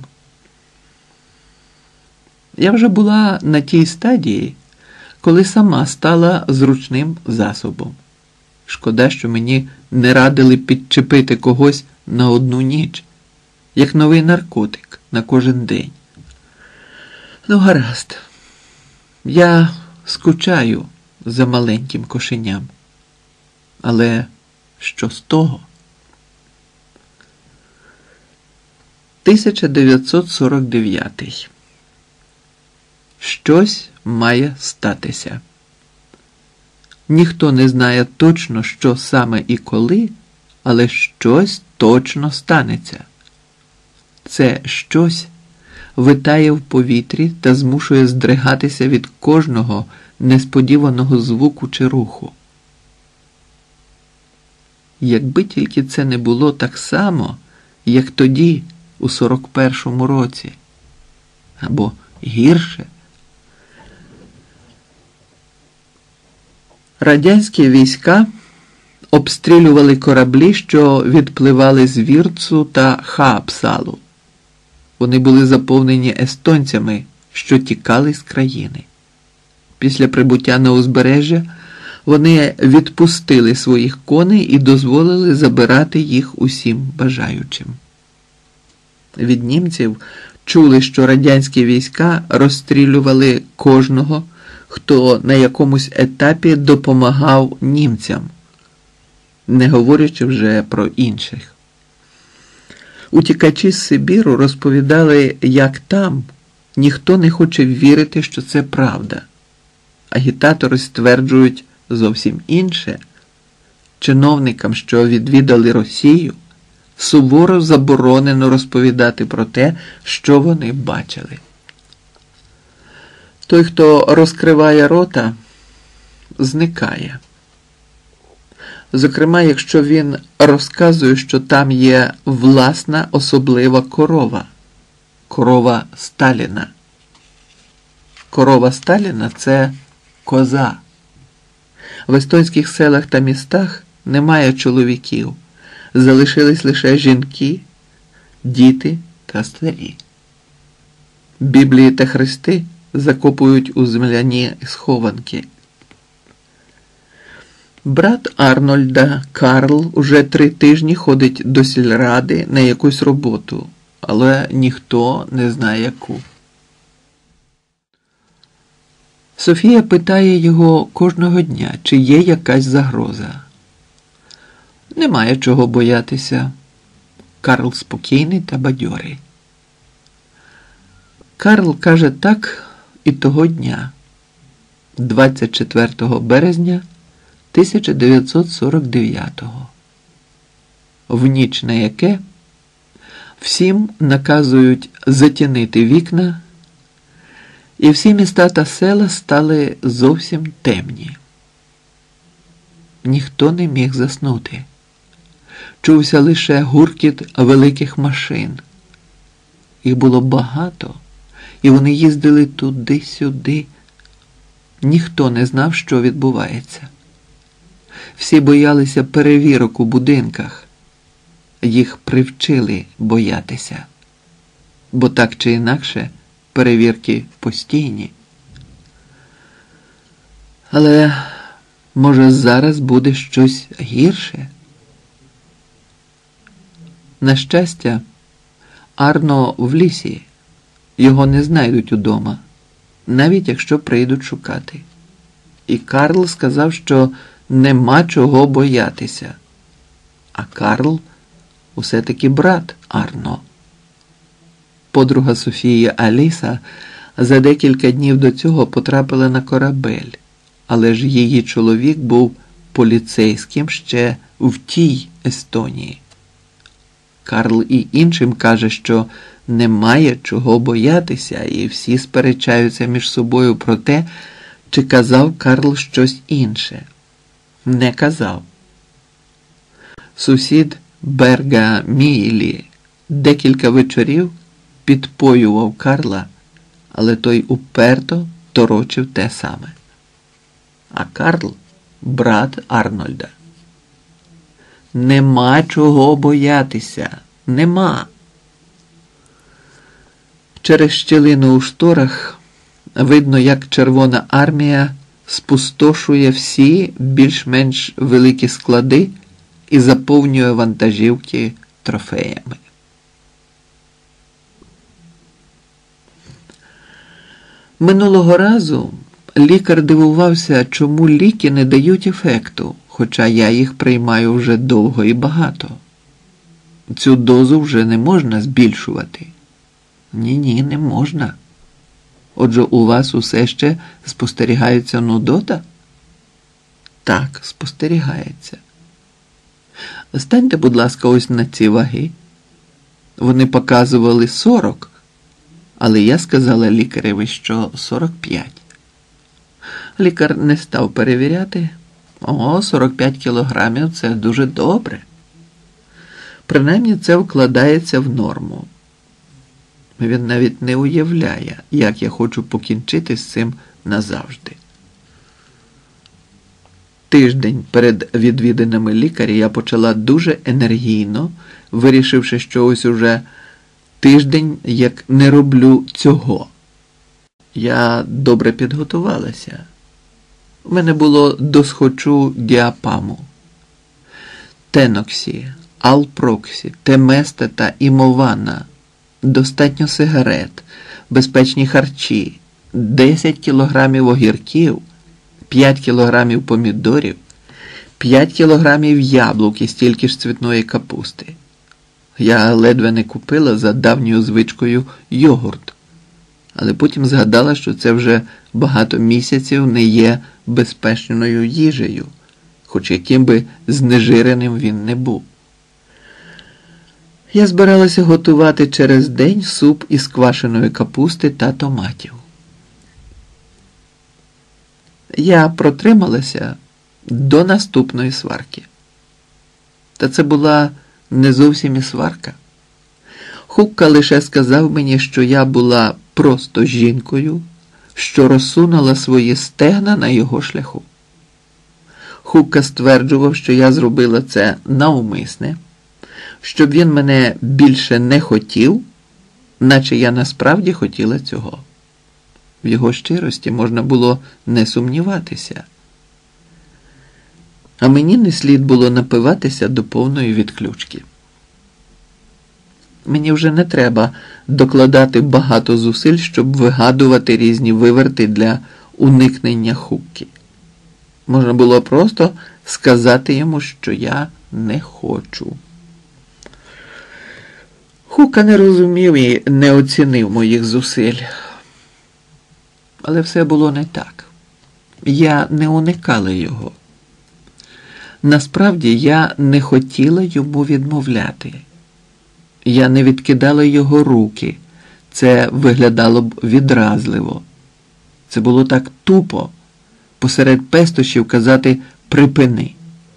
Я вже була на тій стадії, коли сама стала зручним засобом. Шкода, що мені не радили підчепити когось на одну ніч, як новий наркотик на кожен день. Ну, гаразд. Я скучаю за маленьким кошеням. Але що з того? тисяча дев'ятсот сорок дев'ятий. Щось має статися. Ніхто не знає точно, що саме і коли, але щось точно станеться. Це щось витає в повітрі та змушує здригатися від кожного несподіваного звуку чи руху. Якби тільки це не було так само, як тоді, у сорок першому році. Або гірше. Радянські війська обстрілювали кораблі, що відпливали з Вірцу та Хаапсалу. Вони були заповнені естонцями, що тікали з країни. Після прибуття на узбережжя вони відпустили своїх коней і дозволили забирати їх усім бажаючим. Від німців чули, що радянські війська розстрілювали кожного, хто на якомусь етапі допомагав німцям, не говорячи вже про інших. Утікачі з Сибіру розповідали, як там ніхто не хоче вірити, що це правда. Агітатори стверджують зовсім інше. Чиновникам, що відвідали Росію, суворо заборонено розповідати про те, що вони бачили. Той, хто розкриває рота, зникає. Зокрема, якщо він розказує, що там є власна особлива корова. Корова Сталіна. Корова Сталіна – це коза. В естонських селах та містах немає чоловіків. Залишились лише жінки, діти та старі. Біблії та хрести закопують у земляні схованки. Брат Арнольда, Карл, уже три тижні ходить до сільради на якусь роботу, але ніхто не знає яку. Софія питає його кожного дня, чи є якась загроза. Немає чого боятися. Карл спокійний та бадьорий. Карл каже так і того дня, двадцять четвертого березня тисяча дев'ятсот сорок дев'ятого, в ніч на яке всім наказують затінити вікна, і всі міста та села стали зовсім темні. Ніхто не міг заснути. Чувся лише гуркіт великих машин. Їх було багато, і вони їздили туди-сюди. Ніхто не знав, що відбувається. Всі боялися перевірок у будинках. Їх привчили боятися. Бо так чи інакше перевірки постійні. Але, може, зараз буде щось гірше? На щастя, Арно в лісі. Його не знайдуть удома, навіть якщо прийдуть шукати. І Карл сказав, що нема чого боятися. А Карл усе-таки брат Арно. Подруга Софії Аліса за декілька днів до цього потрапила на корабель, але ж її чоловік був поліцейським ще в тій Естонії. Карл і іншим каже, що немає чого боятися, і всі сперечаються між собою про те, чи казав Карл щось інше. Не казав. Сусід Берга Мійлі декілька вечорів підпоював Карла, але той уперто торочив те саме. А Карл – брат Арнольда. Нема чого боятися. Нема. Через щілину у шторах видно, як Червона армія спустошує всі більш-менш великі склади і заповнює вантажівки трофеями. Минулого разу лікар дивувався, чому ліки не дають ефекту, хоча я їх приймаю вже довго і багато. Цю дозу вже не можна збільшувати. Ні-ні, не можна. Отже, у вас усе ще спостерігається нудота? Так, спостерігається. Станьте, будь ласка, ось на ці ваги. Вони показували сорок, але я сказала лікареві, що сорок п'ять. Лікар не став перевіряти. О, сорок п'ять кілограмів – це дуже добре. Принаймні це вкладається в норму. Він навіть не уявляє, як я хочу покінчити з цим назавжди. тиждень перед відвідинами лікаря я почала дуже енергійно, вирішивши, що ось уже тиждень, як не роблю цього. Я добре підготувалася. У мене було досхочу діапаму, теноксі, алпроксі, теместа та імована, достатньо сигарет, безпечні харчі, десять кілограмів огірків, п'ять кілограмів помідорів, п'ять кілограмів яблук і стільки ж цвітної капусти. Я ледве не купила за давньою звичкою йогурт, але потім згадала, що це вже багато місяців не є безпечною їжею, хоч яким би знежиреним він не був. Я збиралася готувати через день суп із квашеної капусти та томатів. Я протрималася до наступної сварки. Та це була не зовсім і сварка. Хукка лише сказав мені, що я була просто жінкою, що розсунула свої стегна на його шляху. Хукка стверджував, що я зробила це навмисне, щоб він мене більше не хотів, наче я насправді хотіла цього. В його щирості можна було не сумніватися. А мені не слід було напиватися до повної відключки. Мені вже не треба докладати багато зусиль, щоб вигадувати різні виверти для уникнення Хукки. Можна було просто сказати йому, що я не хочу. Хукка не розумів і не оцінив моїх зусиль. Але все було не так. Я не уникала його. Насправді, я не хотіла йому відмовляти. Я не відкидала його руки. Це виглядало б відразливо. Це було так тупо, посеред пестощів казати «припини».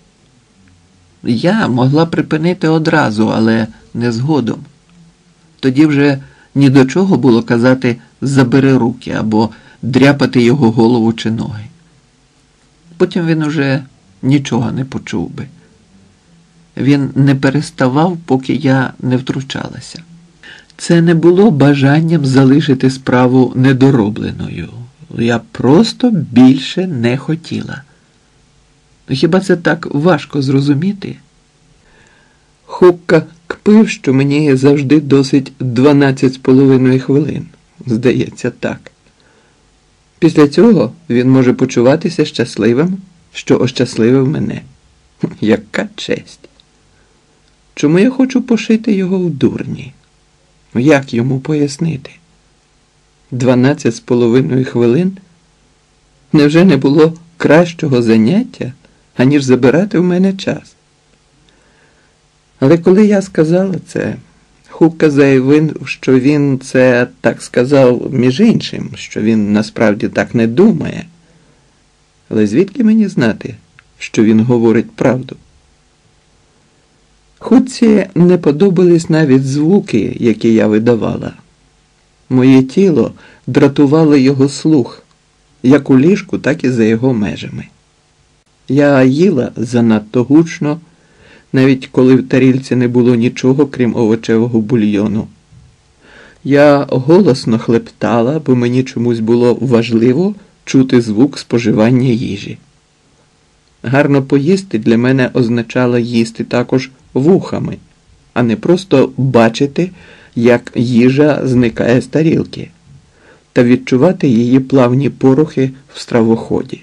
Я могла припинити одразу, але не згодом. Тоді вже ні до чого було казати «забери руки» або дряпати його голову чи ноги. Потім він уже нічого не почув би. Він не переставав, поки я не втручалася. Це не було бажанням залишити справу недоробленою. Я просто більше не хотіла. Хіба це так важко зрозуміти? Хукка кпив, що мені завжди досить дванадцять з половиною хвилин. Здається, так. Після цього він може почуватися щасливим, що ощасливив мене. Яка честь! Чому я хочу пошити його в дурні? Як йому пояснити? Дванадцять з половиною хвилин? Невже не було кращого заняття, аніж забирати в мене час? Але коли я сказала це, Хукка заявив, що він це так сказав між іншим, що він насправді так не думає. Але звідки мені знати, що він говорить правду? Хутці не подобались навіть звуки, які я видавала. Моє тіло дратувало його слух, як у ліжку, так і за його межами. Я їла занадто гучно, навіть коли в тарільці не було нічого, крім овочевого бульйону. Я голосно хлептала, бо мені чомусь було важливо чути звук споживання їжі. Гарно поїсти для мене означало їсти також вухами, а не просто бачити, як їжа зникає з тарілки, та відчувати її плавні порухи в стравоході.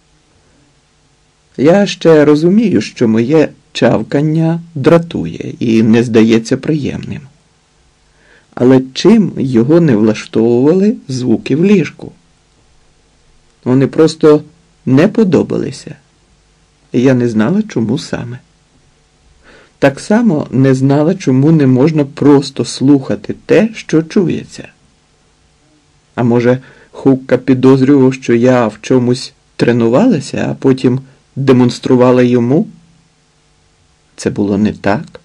Я ще розумію, що моє чавкання дратує і не здається приємним. Але чим його не влаштовували звуки в ліжку? Вони просто не подобалися. І я не знала, чому саме. Так само не знала, чому не можна просто слухати те, що чується. А може, Хукка підозрював, що я в чомусь тренувалася, а потім демонструвала йому? Це було не так.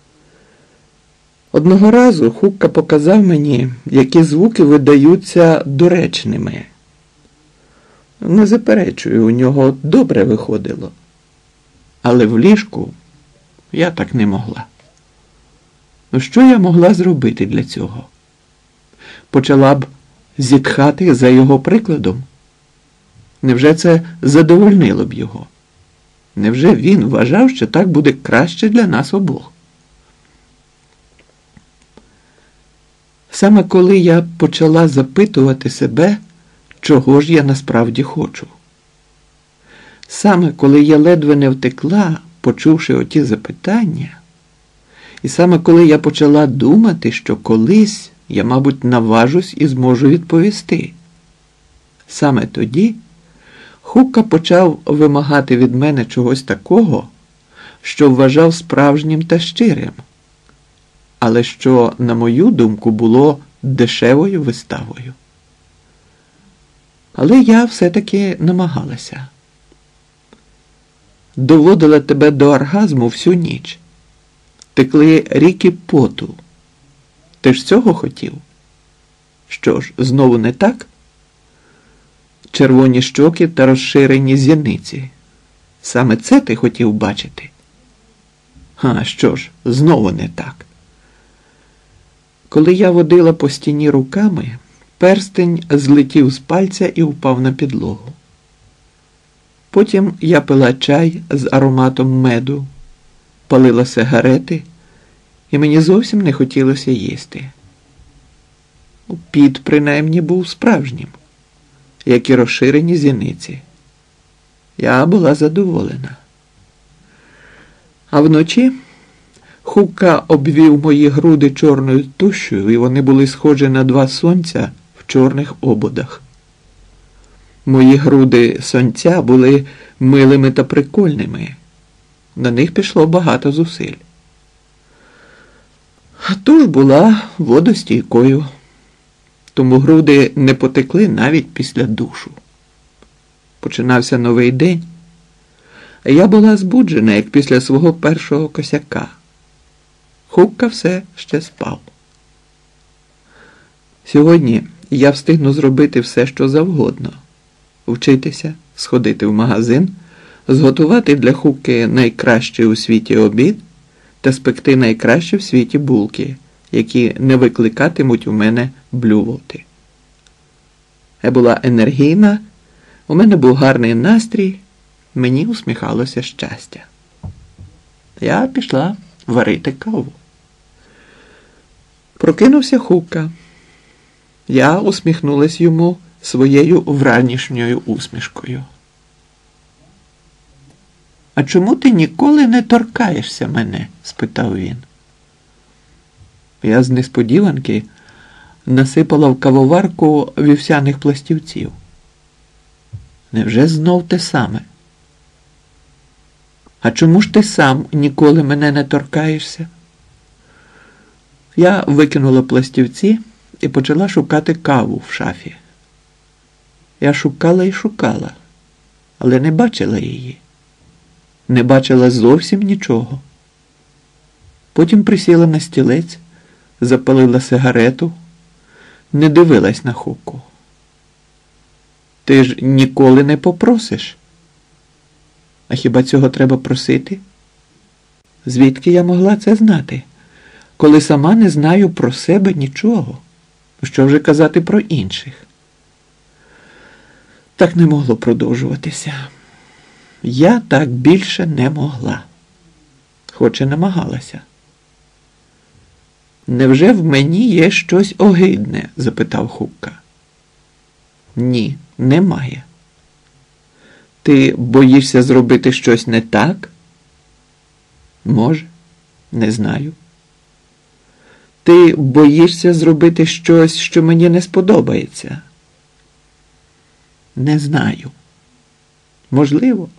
Одного разу Хукка показав мені, які звуки видаються доречними. Не заперечую, у нього добре виходило. Але в ліжку я так не могла. Ну, що я могла зробити для цього? Почала б зітхати за його прикладом? Невже це задовольнило б його? Невже він вважав, що так буде краще для нас обох? Саме коли я почала запитувати себе, чого ж я насправді хочу. Саме коли я ледве не втекла, почувши оті запитання, і саме коли я почала думати, що колись я, мабуть, наважусь і зможу відповісти. Саме тоді Хукка почав вимагати від мене чогось такого, що вважав справжнім та щирим, але що, на мою думку, було дешевою виставою. Але я все-таки намагалася. Доводила тебе до оргазму всю ніч. Текли ріки поту. Ти ж цього хотів? Що ж, знову не так? Червоні щоки та розширені зіниці. Саме це ти хотів бачити? А що ж, знову не так. Коли я водила по стіні руками, перстень злетів з пальця і впав на підлогу. Потім я пила чай з ароматом меду, палила сигарети, і мені зовсім не хотілося їсти. Піт, принаймні, був справжнім, як і розширені зіниці. Я була задоволена. А вночі Хукка обвів мої груди чорною тушею, і вони були схожі на два сонця в чорних ободах. Мої груди сонця були милими та прикольними. На них пішло багато зусиль. А туш була водостійкою, тому груди не потекли навіть після душу. Починався новий день, а я була збуджена, як після свого першого косяка. Хукка все ще спав. Сьогодні я встигну зробити все, що завгодно. Вчитися, сходити в магазин, зготувати для Хукки найкращий у світі обід та спекти найкращі в світі булки, які не викликатимуть у мене блювоти. Я була енергійна, у мене був гарний настрій, мені усміхалося щастя. Я пішла варити каву. Прокинувся Хукка. Я усміхнулась йому своєю вранішньою усмішкою. «А чому ти ніколи не торкаєшся мене?» – спитав він. Я з несподіванки насипала в кавоварку вівсяних пластівців. Невже знов те саме? «А чому ж ти сам ніколи мене не торкаєшся?» Я викинула пластівці і почала шукати каву в шафі. Я шукала і шукала, але не бачила її. Не бачила зовсім нічого. Потім присіла на стілець, запалила сигарету, не дивилась на Хукку. «Ти ж ніколи не попросиш?» «А хіба цього треба просити?» Звідки я могла це знати, коли сама не знаю про себе нічого? Що вже казати про інших? Так не могло продовжуватися. Я так більше не могла. Хоч і намагалася. «Невже в мені є щось огидне?» – запитав Хукка. «Ні, немає». «Ти боїшся зробити щось не так?» «Може, не знаю». «Ти боїшся зробити щось, що мені не сподобається?» «Не знаю. Можливо».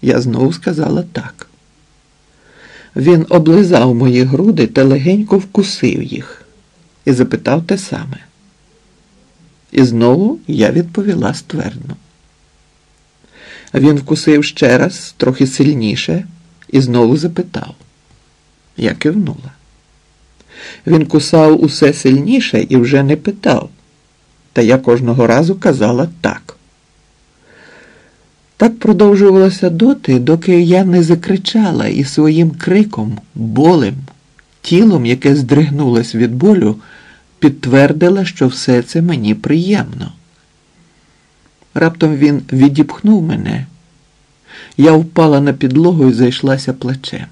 Я знову сказала так. Він облизав мої груди та легенько вкусив їх і запитав те саме. І знову я відповіла ствердно. Він вкусив ще раз, трохи сильніше, і знову запитав. Я кивнула. Він кусав усе сильніше і вже не питав, та я кожного разу казала так. Так продовжувалося доти, доки я не закричала і своїм криком, болем, тілом, яке здригнулось від болю, підтвердила, що все це мені приємно. Раптом він відіпхнув мене. Я впала на підлогу і зайшлася плачем.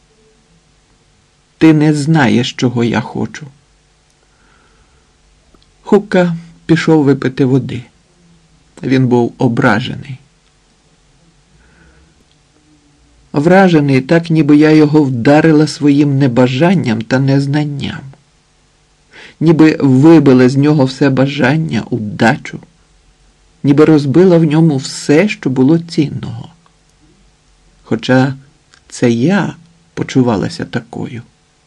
Ти не знаєш, чого я хочу. Хукка пішов випити води. Він був ображений. Вражений так, ніби я його вдарила своїм небажанням та незнанням. Ніби вибила з нього все бажання, удачу. Ніби розбила в ньому все, що було цінного. Хоча це я почувалася такою.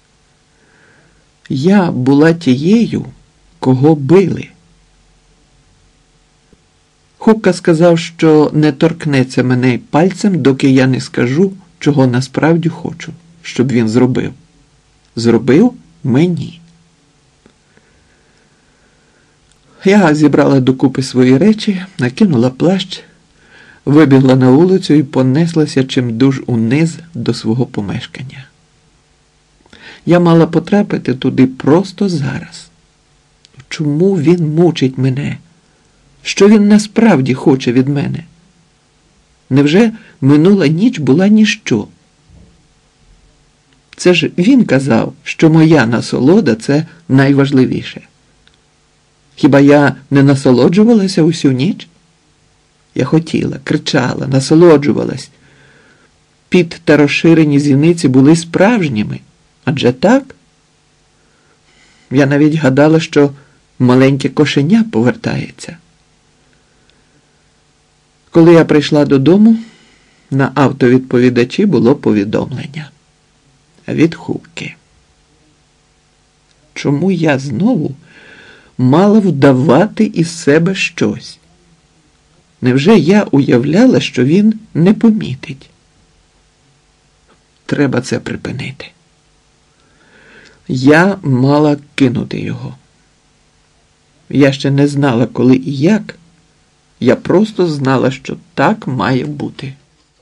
Я була тією, кого били. Хукка сказав, що не торкнеться мене й пальцем, доки я не скажу, чого насправді хочу, щоб він зробив. Зробив мені. Я зібрала докупи свої речі, накинула плащ, вибігла на вулицю і понеслася чимдуж униз до свого помешкання. Я мала потрапити туди просто зараз. Чому він мучить мене? Що він насправді хоче від мене? Невже минула ніч була ніщо? Це ж він казав, що моя насолода – це найважливіше. Хіба я не насолоджувалася усю ніч? Я хотіла, кричала, насолоджувалась. Піт та розширені зіниці були справжніми. Адже так? Я навіть гадала, що маленьке кошеня повертається. Коли я прийшла додому, на автовідповідачі було повідомлення. Від Хукки. Чому я знову мала вдавати із себе щось? Невже я уявляла, що він не помітить? Треба це припинити. Я мала кинути його. Я ще не знала, коли і як. Я просто знала, що так має бути.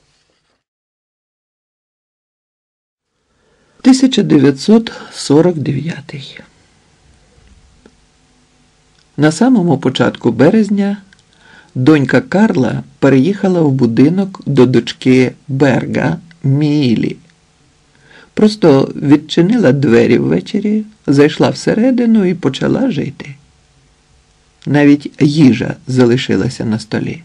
тисяча дев'ятсот сорок дев'ятий. На самому початку березня донька Карла переїхала в будинок до дочки Берга, Міїлі. Просто відчинила двері ввечері, зайшла всередину і почала жити. Навіть їжа залишилася на столі.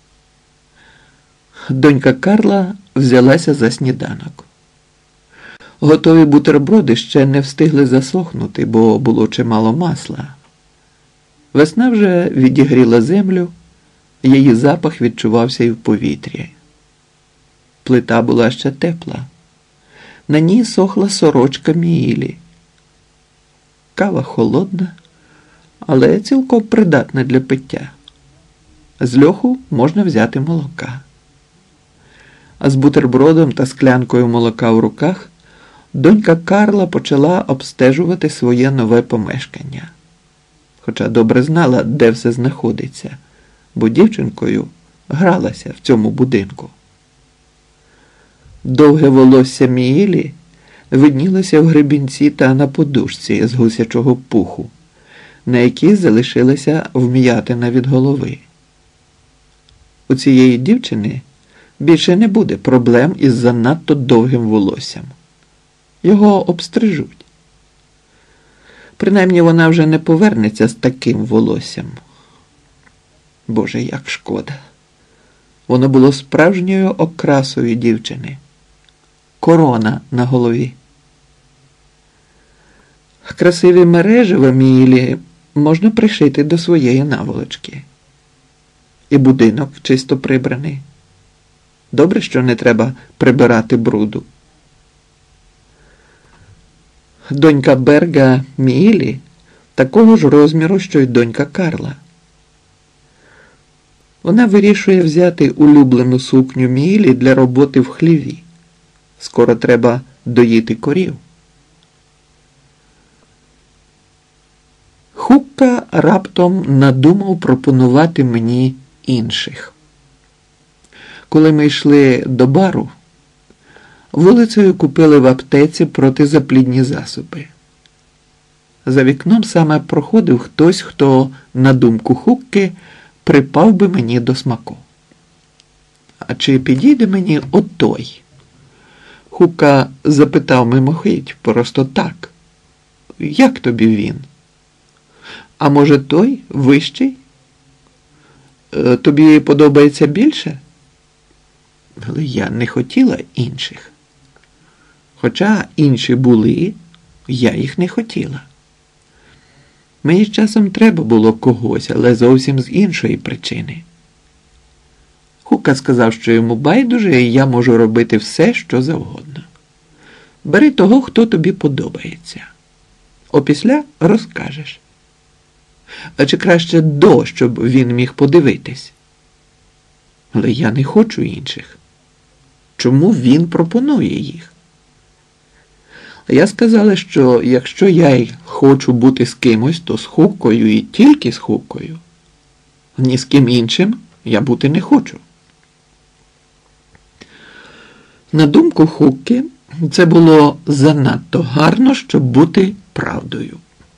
Донька Карла взялася за сніданок. Готові бутерброди ще не встигли засохнути, бо було чимало масла. Весна вже відігріла землю, її запах відчувався і в повітрі. Плита була ще тепла. На ній сохла сорочка Міїлі. Кава холодна, але цілком придатна для пиття. З льоху можна взяти молока. А з бутербродом та склянкою молока в руках донька Карла почала обстежувати своє нове помешкання. Хоча добре знала, де все знаходиться, бо дівчинкою гралася в цьому будинку. Довге волосся Міїлі виднілося в гребінці та на подушці з гусячого пуху, на якій залишилася вм'ятина від голови. У цієї дівчини більше не буде проблем із занадто довгим волоссям. Його обстрижуть. Принаймні вона вже не повернеться з таким волоссям. Боже, як шкода. Воно було справжньою окрасою дівчини. Корона на голові. Красиві мережева Міїлі можна пришити до своєї наволочки. І будинок чисто прибраний. Добре, що не треба прибирати бруду. Донька Берга Міїлі такого ж розміру, що й донька Карла. Вона вирішує взяти улюблену сукню Міїлі для роботи в хліві. Скоро треба доїти корів. Хукка раптом надумав пропонувати мені інших. Коли ми йшли до бару, вулицею купили в аптеці протизаплідні засоби. За вікном саме проходив хтось, хто, на думку Хукки, припав би мені до смаку. А чи підійде мені отой? Хукка запитав мимохідь, просто так. Як тобі він? А може той вищий? Тобі подобається більше? Але я не хотіла інших. Хоча інші були, я їх не хотіла. Мені з часом треба було когось, але зовсім з іншої причини. Хукка сказав, що йому байдуже, і я можу робити все, що завгодно. Бери того, хто тобі подобається. Опісля розкажеш. А чи краще до, щоб він міг подивитись? Але я не хочу інших. Чому він пропонує їх? Я сказала, що якщо я й хочу бути з кимось, то з Хуккою і тільки з Хуккою. Ні з ким іншим я бути не хочу. На думку Хукки, це було занадто гарно, щоб бути правдою.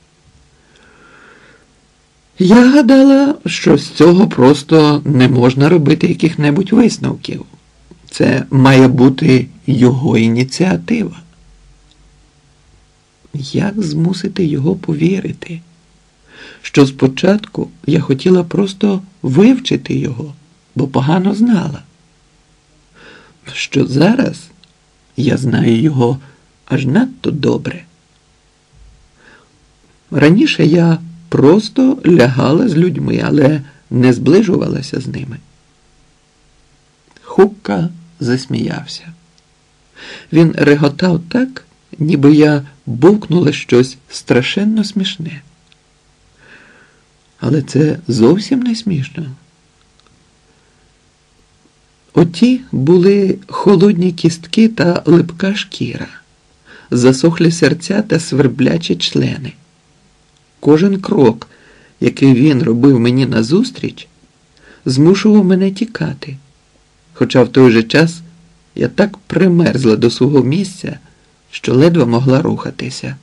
Я гадала, що з цього просто не можна робити яких-небудь висновків. Це має бути його ініціатива. Як змусити його повірити? Що спочатку я хотіла просто вивчити його, бо погано знала. Що зараз я знаю його аж надто добре. Раніше я просто лягала з людьми, але не зближувалася з ними. Хукка засміявся. Він реготав так, ніби я бовкнула щось страшенно смішне. Але це зовсім не смішно. Оті були холодні кістки та липка шкіра, засохлі серця та сверблячі члени. Кожен крок, який він робив мені назустріч, змушував мене тікати. Хоча в той же час я так примерзла до свого місця, що ледве могла рухатися.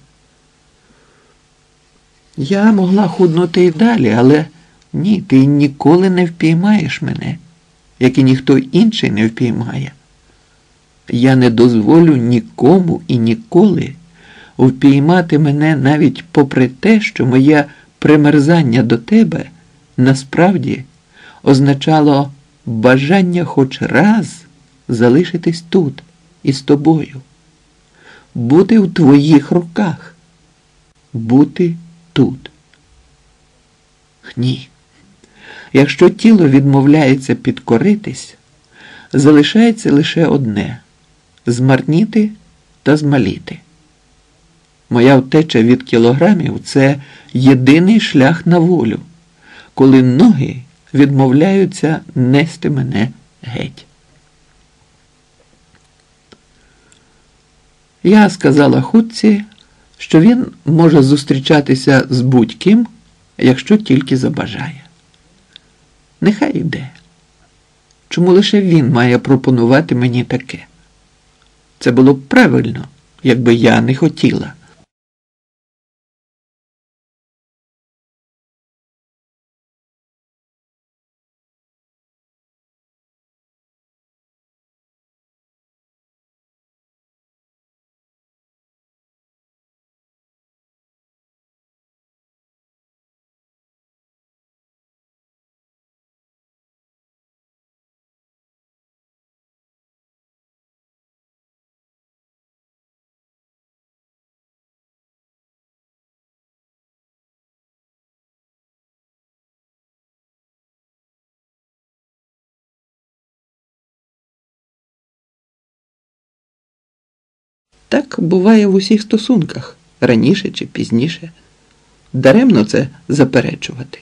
Я могла худнути і далі, але ні, ти ніколи не впіймаєш мене, як і ніхто інший не впіймає. Я не дозволю нікому і ніколи впіймати мене навіть попри те, що моє примерзання до тебе насправді означало бажання хоч раз залишитись тут із тобою, бути в твоїх руках, бути тут. Ні. Якщо тіло відмовляється підкоритись, залишається лише одне – змарніти та змаліти. Моя втеча від кілограмів – це єдиний шлях на волю, коли ноги відмовляються нести мене геть. Я сказала Хутці, що він може зустрічатися з будь-ким, якщо тільки забажає. Нехай йде. Чому лише він має пропонувати мені таке? Це було б правильно, якби я не хотіла. Так буває в усіх стосунках, раніше чи пізніше. Даремно це заперечувати.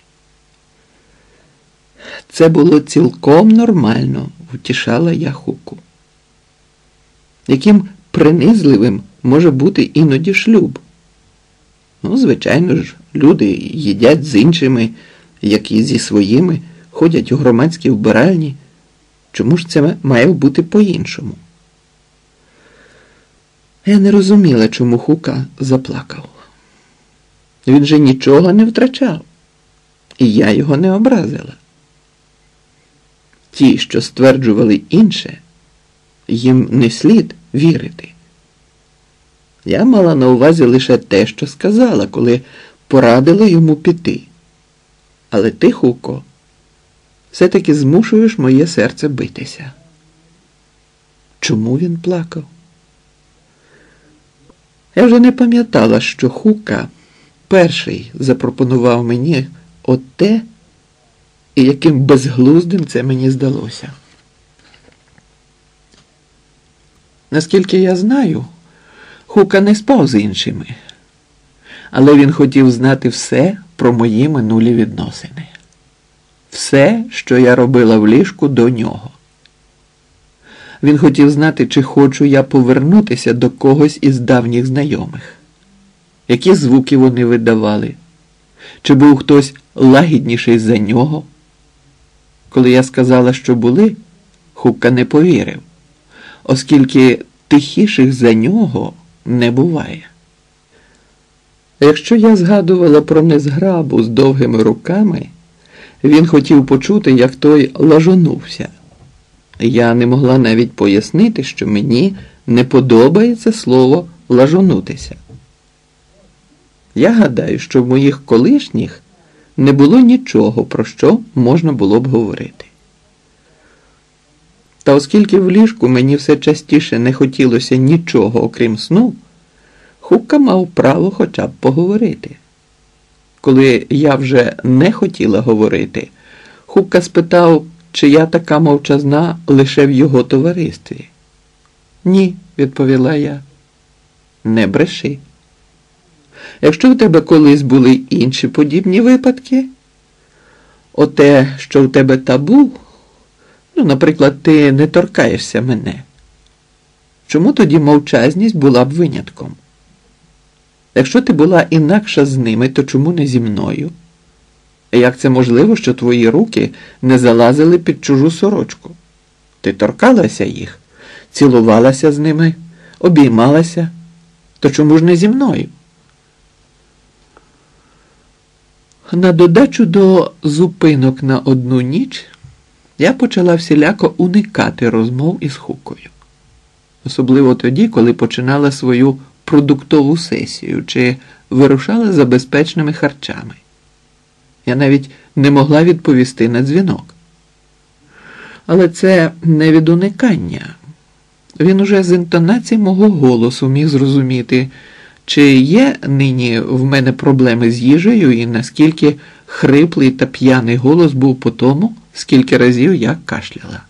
Це було цілком нормально, втішала я Хуку. Яким принизливим може бути іноді шлюб? Ну, звичайно ж, люди їдять з іншими, як і зі своїми, ходять у громадські вбиральні. Чому ж це має бути по-іншому? Я не розуміла, чому Хука заплакав. Він же нічого не втрачав, і я його не образила. Ті, що стверджували інше, їм не слід вірити. Я мала на увазі лише те, що сказала, коли порадила йому піти. Але ти, Хуко, все-таки змушуєш моє серце битися. Чому він плакав? Я вже не пам'ятала, що Хука перший запропонував мені от те, і яким безглуздим це мені здалося. Наскільки я знаю, Хука не спав з іншими, але він хотів знати все про мої минулі відносини. Все, що я робила в ліжку до нього. Він хотів знати, чи хочу я повернутися до когось із давніх знайомих. Які звуки вони видавали? Чи був хтось лагідніший за нього? Коли я сказала, що були, Хука не повірив, оскільки тихіших за нього не буває. Якщо я згадувала про незграбу з довгими руками, він хотів почути, як той лажонувся. Я не могла навіть пояснити, що мені не подобається слово «лажонутися». Я гадаю, що в моїх колишніх не було нічого, про що можна було б говорити. Та оскільки в ліжку мені все частіше не хотілося нічого, окрім сну, Хука мав право хоча б поговорити. Коли я вже не хотіла говорити, Хука спитав, чи я така мовчазна лише в його товаристві. «Ні», – відповіла я. «Не бреши. Якщо в тебе колись були інші подібні випадки, оте, що в тебе табу, ну, наприклад, ти не торкаєшся мене, чому тоді мовчазність була б винятком? Якщо ти була інакша з ними, то чому не зі мною? Як це можливо, що твої руки не залазили під чужу сорочку? Ти торкалася їх, цілувалася з ними, обіймалася, то чому ж не зі мною?» На додачу до зупинок на одну ніч я почала всіляко уникати розмов із Хукою. Особливо тоді, коли починала свою продуктову сесію чи вирушала за безпечними харчами. Я навіть не могла відповісти на дзвінок. Але це не від уникання. Він уже з інтонації мого голосу міг зрозуміти, чи є нині в мене проблеми з їжею і наскільки хриплий та п'яний голос був по тому, скільки разів я кашляла.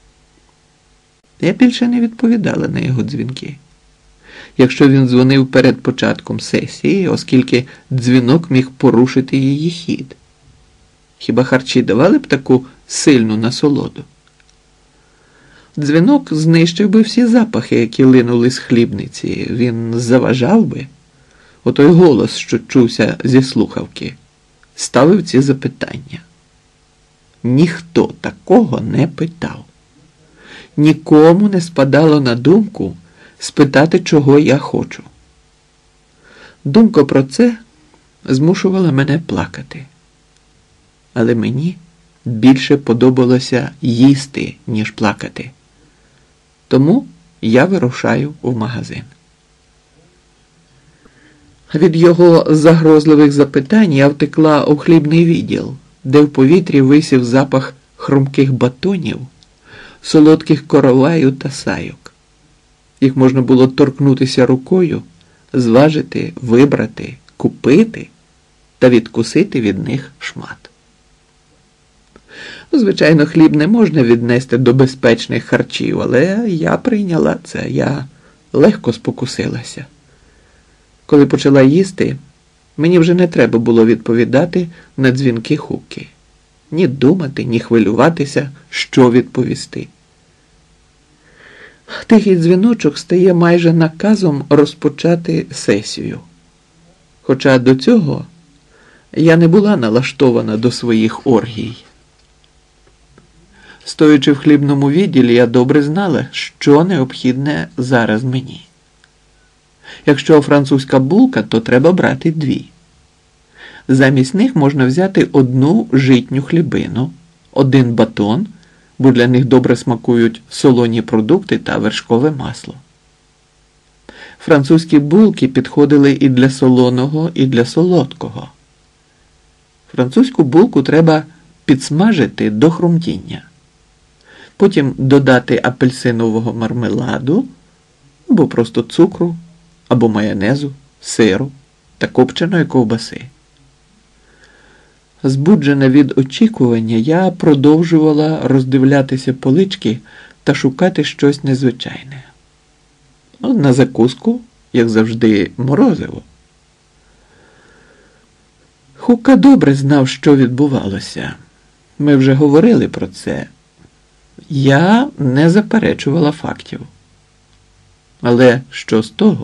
Я більше не відповідала на його дзвінки. Якщо він дзвонив перед початком сесії, оскільки дзвінок міг порушити її хід. Хіба харчі давали б таку сильну насолоду? Дзвінок знищив би всі запахи, які линули з хлібниці. Він заважав би. Отой голос, що чувся зі слухавки, ставив ці запитання. Ніхто такого не питав. Нікому не спадало на думку спитати, чого я хочу. Думка про це змушувала мене плакати. Але мені більше подобалося їсти, ніж плакати. Тому я вирушаю в магазин. Від його загрозливих запитань я втекла у хлібний відділ, де в повітрі висів запах хрумких батонів, солодких короваю та сайок. Їх можна було торкнутися рукою, зважити, вибрати, купити та відкусити від них шмат. Звичайно, хліб не можна віднести до безпечних харчів, але я прийняла це, я легко спокусилася. Коли почала їсти, мені вже не треба було відповідати на дзвінки Хуки. Ні думати, ні хвилюватися, що відповісти. Тихий дзвіночок стає майже наказом розпочати сесію. Хоча до цього я не була налаштована до своїх оргій. Стоячи в хлібному відділі, я добре знала, що необхідне зараз мені. Якщо французька булка, то треба брати дві. Замість них можна взяти одну житню хлібину, один батон, бо для них добре смакують солоні продукти та вершкове масло. Французькі булки підходили і для солоного, і для солодкого. Французьку булку треба підсмажити до хрумтіння. Потім додати апельсинового мармеладу, або просто цукру, або майонезу, сиру та копченої ковбаси. Збуджена від очікування, я продовжувала роздивлятися полички та шукати щось незвичайне. Ну, на закуску, як завжди, морозиво. Хука добре знав, що відбувалося. Ми вже говорили про це. Я не заперечувала фактів. Але що з того?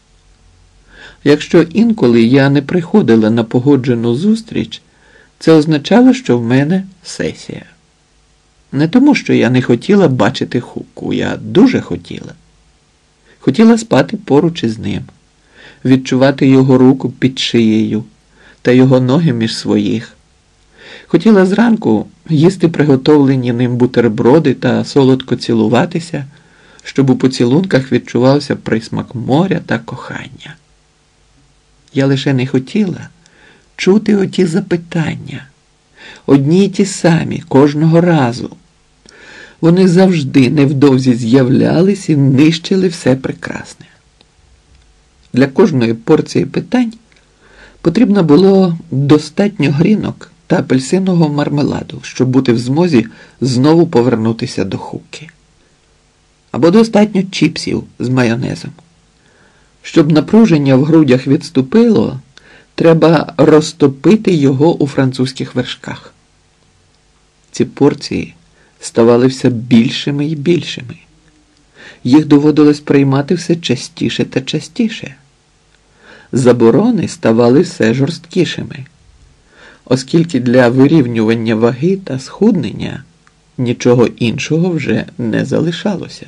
Якщо інколи я не приходила на погоджену зустріч, це означало, що в мене сесія. Не тому, що я не хотіла бачити Хуку, я дуже хотіла. Хотіла спати поруч із ним, відчувати його руку під шиєю та його ноги між своїх. Хотіла зранку їсти приготовлені ним бутерброди та солодко цілуватися, щоб у поцілунках відчувався присмак моря та кохання. Я лише не хотіла чути оті запитання, одні й ті самі, кожного разу. Вони завжди невдовзі з'являлись і нищили все прекрасне. Для кожної порції питань потрібно було достатньо грінок та апельсинового мармеладу, щоб бути в змозі знову повернутися до Хуки. Або достатньо чіпсів з майонезом. Щоб напруження в грудях відступило, треба розтопити його у французьких вершках. Ці порції ставали все більшими і більшими. Їх доводилось приймати все частіше та частіше. Заборони ставали все жорсткішими, оскільки для вирівнювання ваги та схуднення нічого іншого вже не залишалося.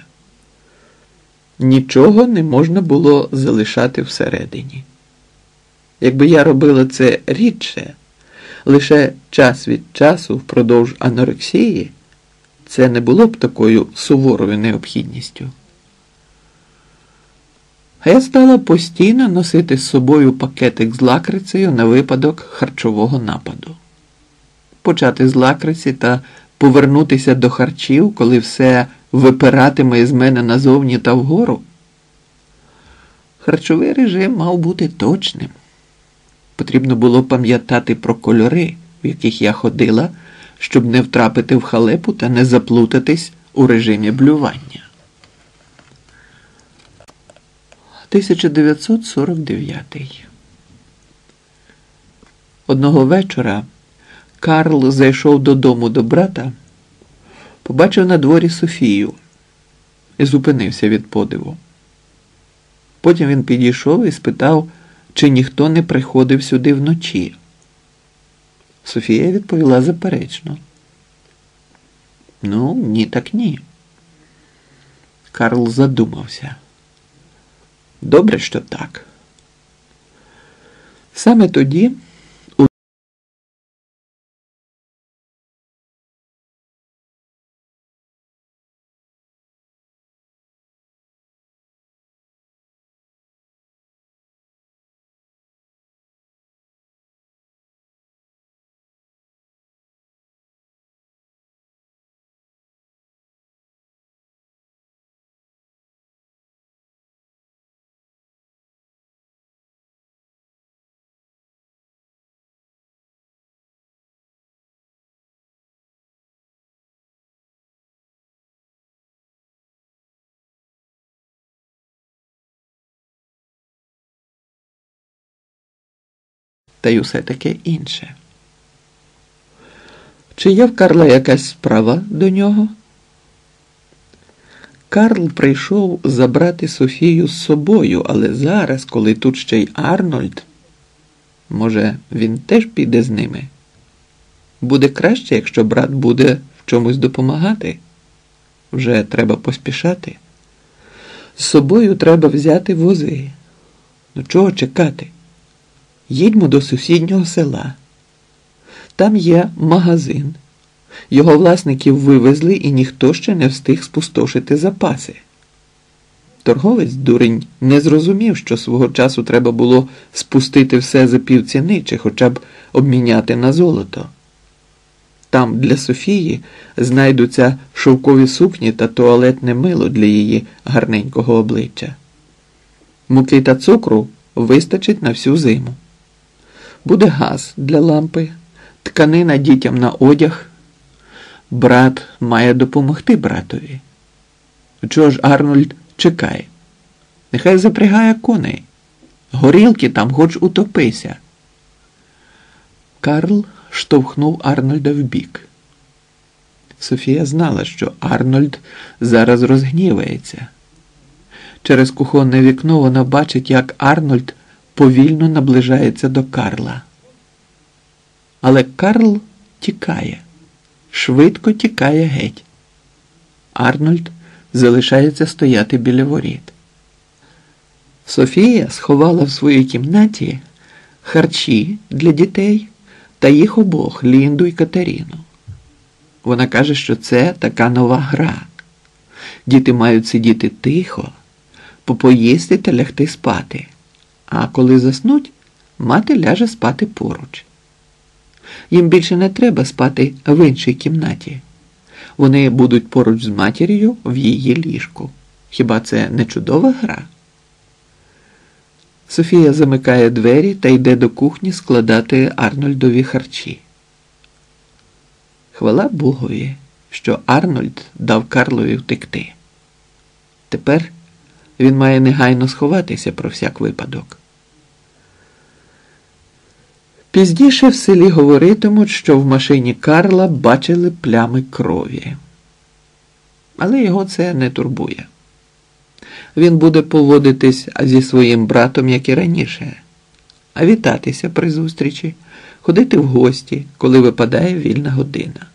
Нічого не можна було залишати всередині. Якби я робила це рідше, лише час від часу впродовж анорексії, це не було б такою суворою необхідністю. А я стала постійно носити з собою пакетик з лакрицею на випадок харчового нападу. Почати з лакриці та повернутися до харчів, коли все випиратиме із мене назовні та вгору. Харчовий режим мав бути точним. Потрібно було пам'ятати про кольори, в яких я ходила, щоб не втрапити в халепу та не заплутатись у режимі блювання. тисяча дев'ятсот сорок дев'ятий. Одного вечора Карл зайшов додому до брата, побачив на дворі Софію і зупинився від подиву. Потім він підійшов і спитав, чи ніхто не приходив сюди вночі. Софія відповіла заперечно. Ну, ні так ні. Карл задумався. Добре, що так. Саме тоді та й усе таке інше. Чи є в Карла якась справа до нього? Карл прийшов забрати Софію з собою, але зараз, коли тут ще й Арнольд, може, він теж піде з ними? Буде краще, якщо брат буде в чомусь допомагати. Вже треба поспішати. З собою треба взяти вози. Ну чого чекати? Їдьмо до сусіднього села. Там є магазин. Його власників вивезли і ніхто ще не встиг спустошити запаси. Торговець дурень не зрозумів, що свого часу треба було спустити все за півціни чи хоча б обміняти на золото. Там для Софії знайдуться шовкові сукні та туалетне мило для її гарненького обличчя. Муки та цукру вистачить на всю зиму. Буде газ для лампи, тканина дітям на одяг. Брат має допомогти братові. Чого ж Арнольд чекає? Нехай запрягає коней. Горілки там хоч утопися. Карл штовхнув Арнольда вбік. Софія знала, що Арнольд зараз розгнівається. Через кухонне вікно вона бачить, як Арнольд повільно наближається до Карла. Але Карл тікає. Швидко тікає геть. Арнольд залишається стояти біля воріт. Софія сховала в своїй кімнаті харчі для дітей та їх обох, Лінду і Катерину. Вона каже, що це така нова гра. Діти мають сидіти тихо, попоїсти та лягти спати. А коли заснуть, мати ляже спати поруч. Їм більше не треба спати в іншій кімнаті. Вони будуть поруч з матір'ю в її ліжку. Хіба це не чудова гра? Софія замикає двері та йде до кухні складати Арнольдові харчі. Хвала Богові, що Арнольд дав Карлові втекти. Тепер він має негайно сховатися про всяк випадок. Пізніше в селі говоритимуть, що в машині Карла бачили плями крові. Але його це не турбує. Він буде поводитись зі своїм братом, як і раніше, а вітатися при зустрічі, ходити в гості, коли випадає вільна година.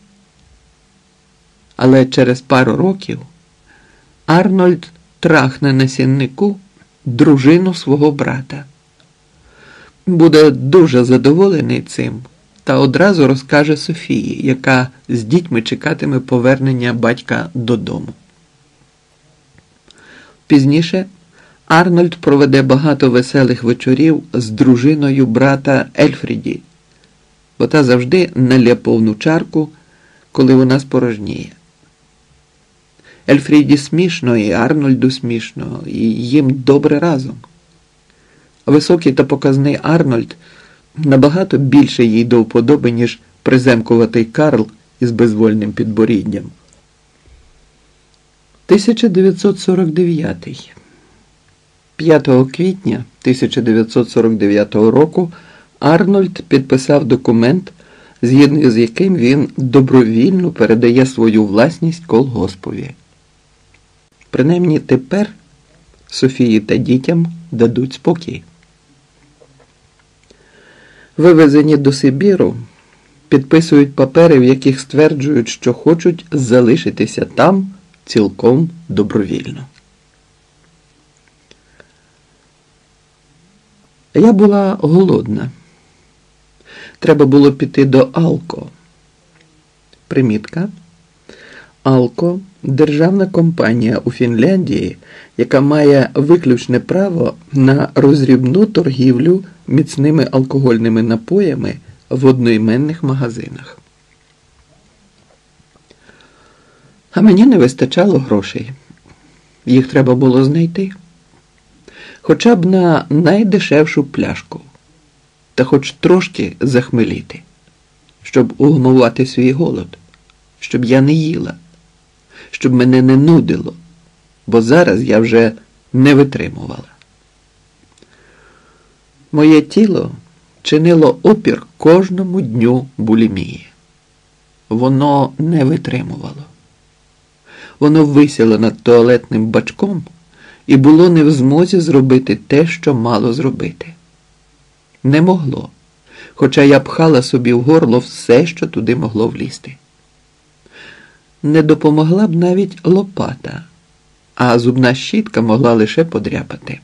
Але через пару років Арнольд трахне на сіннику дружину свого брата. Буде дуже задоволений цим та одразу розкаже Софії, яка з дітьми чекатиме повернення батька додому. Пізніше Арнольд проведе багато веселих вечорів з дружиною брата Ельфріді, бо та завжди налє повну чарку, коли вона спорожніє. Ельфріді смішно і Арнольду смішно, і їм добре разом. Високий та показний Арнольд набагато більше їй до вподоби, ніж приземкуватий Карл із безвольним підборіддям. тисяча дев'ятсот сорок дев'ятий. п'ятого квітня тисяча дев'ятсот сорок дев'ятого року Арнольд підписав документ, згідно з яким він добровільно передає свою власність колгоспові. Принаймні тепер Софії та дітям дадуть спокій. Вивезені до Сибіру, підписують папери, в яких стверджують, що хочуть залишитися там цілком добровільно. Я була голодна. Треба було піти до Алко. Примітка. Алко – державна компанія у Фінляндії, яка має виключне право на розрібну торгівлю міцними алкогольними напоями в одноіменних магазинах. А мені не вистачало грошей. Їх треба було знайти. Хоча б на найдешевшу пляшку. Та хоч трошки захмеліти. Щоб угамувати свій голод. Щоб я не їла. Щоб мене не нудило. Бо зараз я вже не витримувала. Моє тіло чинило опір кожному дню булімії. Воно не витримувало. Воно висіло над туалетним бачком і було не в змозі зробити те, що мало зробити. Не могло, хоча я пхала собі в горло все, що туди могло влізти. Не допомогла б навіть лопата, а зубна щітка могла лише подряпати.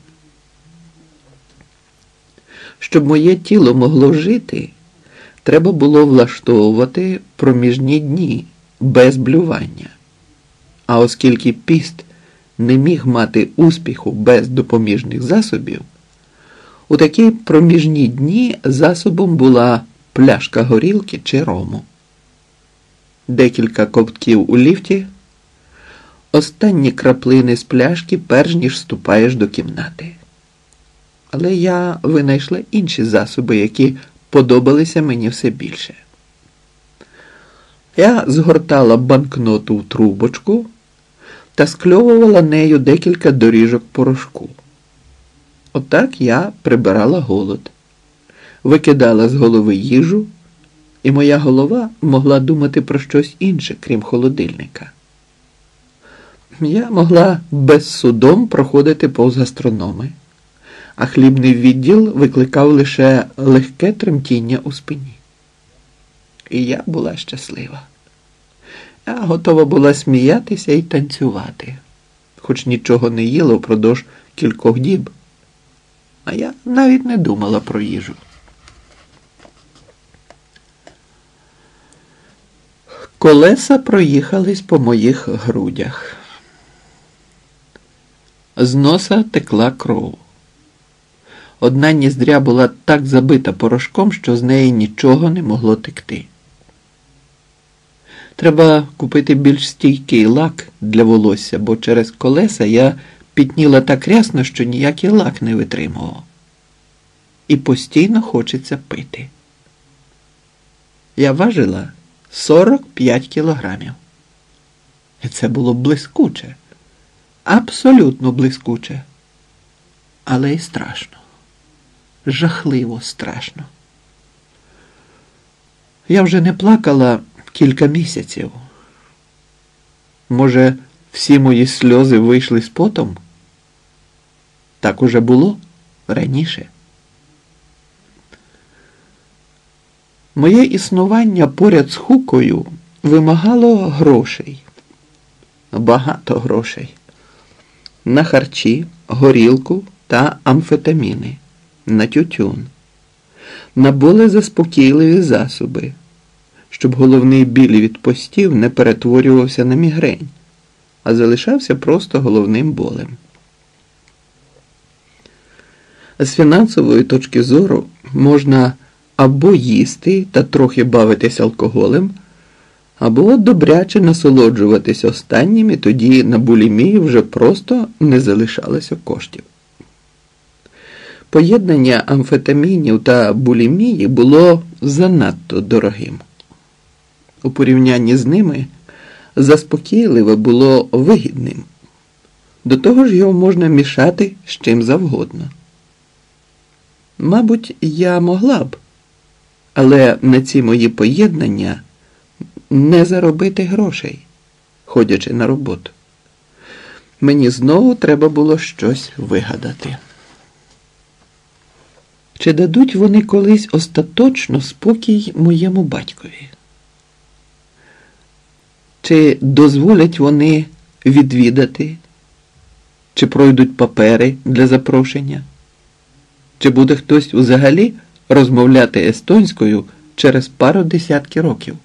Щоб моє тіло могло жити, треба було влаштовувати проміжні дні без блювання. А оскільки піст не міг мати успіху без допоміжних засобів, у такі проміжні дні засобом була пляшка горілки чи рому. Декілька ковтків у ліфті, останні краплини з пляшки, перш ніж вступаєш до кімнати. Але я винайшла інші засоби, які подобалися мені все більше. Я згортала банкноту в трубочку та скльовувала нею декілька доріжок порошку. Отак я прибирала голод, викидала з голови їжу, і моя голова могла думати про щось інше, крім холодильника. Я могла без судом проходити повз гастрономи, а хлібний відділ викликав лише легке тремтіння у спині. І я була щаслива. Я готова була сміятися і танцювати, хоч нічого не їла впродовж кількох діб. А я навіть не думала про їжу. Колеса проїхались по моїх грудях. З носа текла кров. Одна ніздря була так забита порошком, що з неї нічого не могло текти. Треба купити більш стійкий лак для волосся, бо через колеса я пітніла так рясно, що ніякий лак не витримував. І постійно хочеться пити. Я важила сорок п'ять кілограмів. І це було блискуче. Абсолютно блискуче. Але й страшно. Жахливо страшно. Я вже не плакала кілька місяців. Може, всі мої сльози вийшли з потом? Так уже було раніше. Моє існування поряд з Хукою вимагало грошей. Багато грошей. На харчі, горілку та амфетаміни. На тютюн. На болезаспокійливі засоби, щоб головний біль від постів не перетворювався на мігрень, а залишався просто головним болем. З фінансової точки зору можна або їсти та трохи бавитись алкоголем, або добряче насолоджуватись останнім, і тоді на булімії вже просто не залишалося коштів. Поєднання амфетамінів та булімії було занадто дорогим. У порівнянні з ними заспокійливе було вигідним. До того ж його можна мішати з чим завгодно. Мабуть, я могла б, але на ці мої поєднання не заробити грошей, ходячи на роботу. Мені знову треба було щось вигадати. Чи дадуть вони колись остаточно спокій моєму батькові? Чи дозволять вони відвідати? Чи пройдуть папери для запрошення? Чи буде хтось взагалі розмовляти естонською через пару десятків років?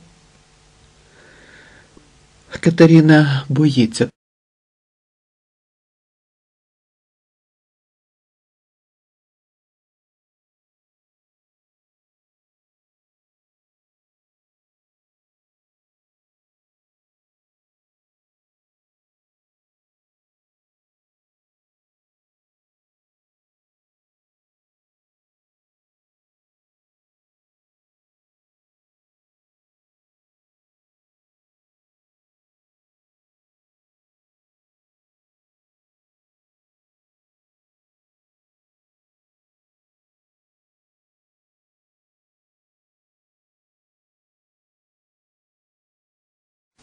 Катерина боїться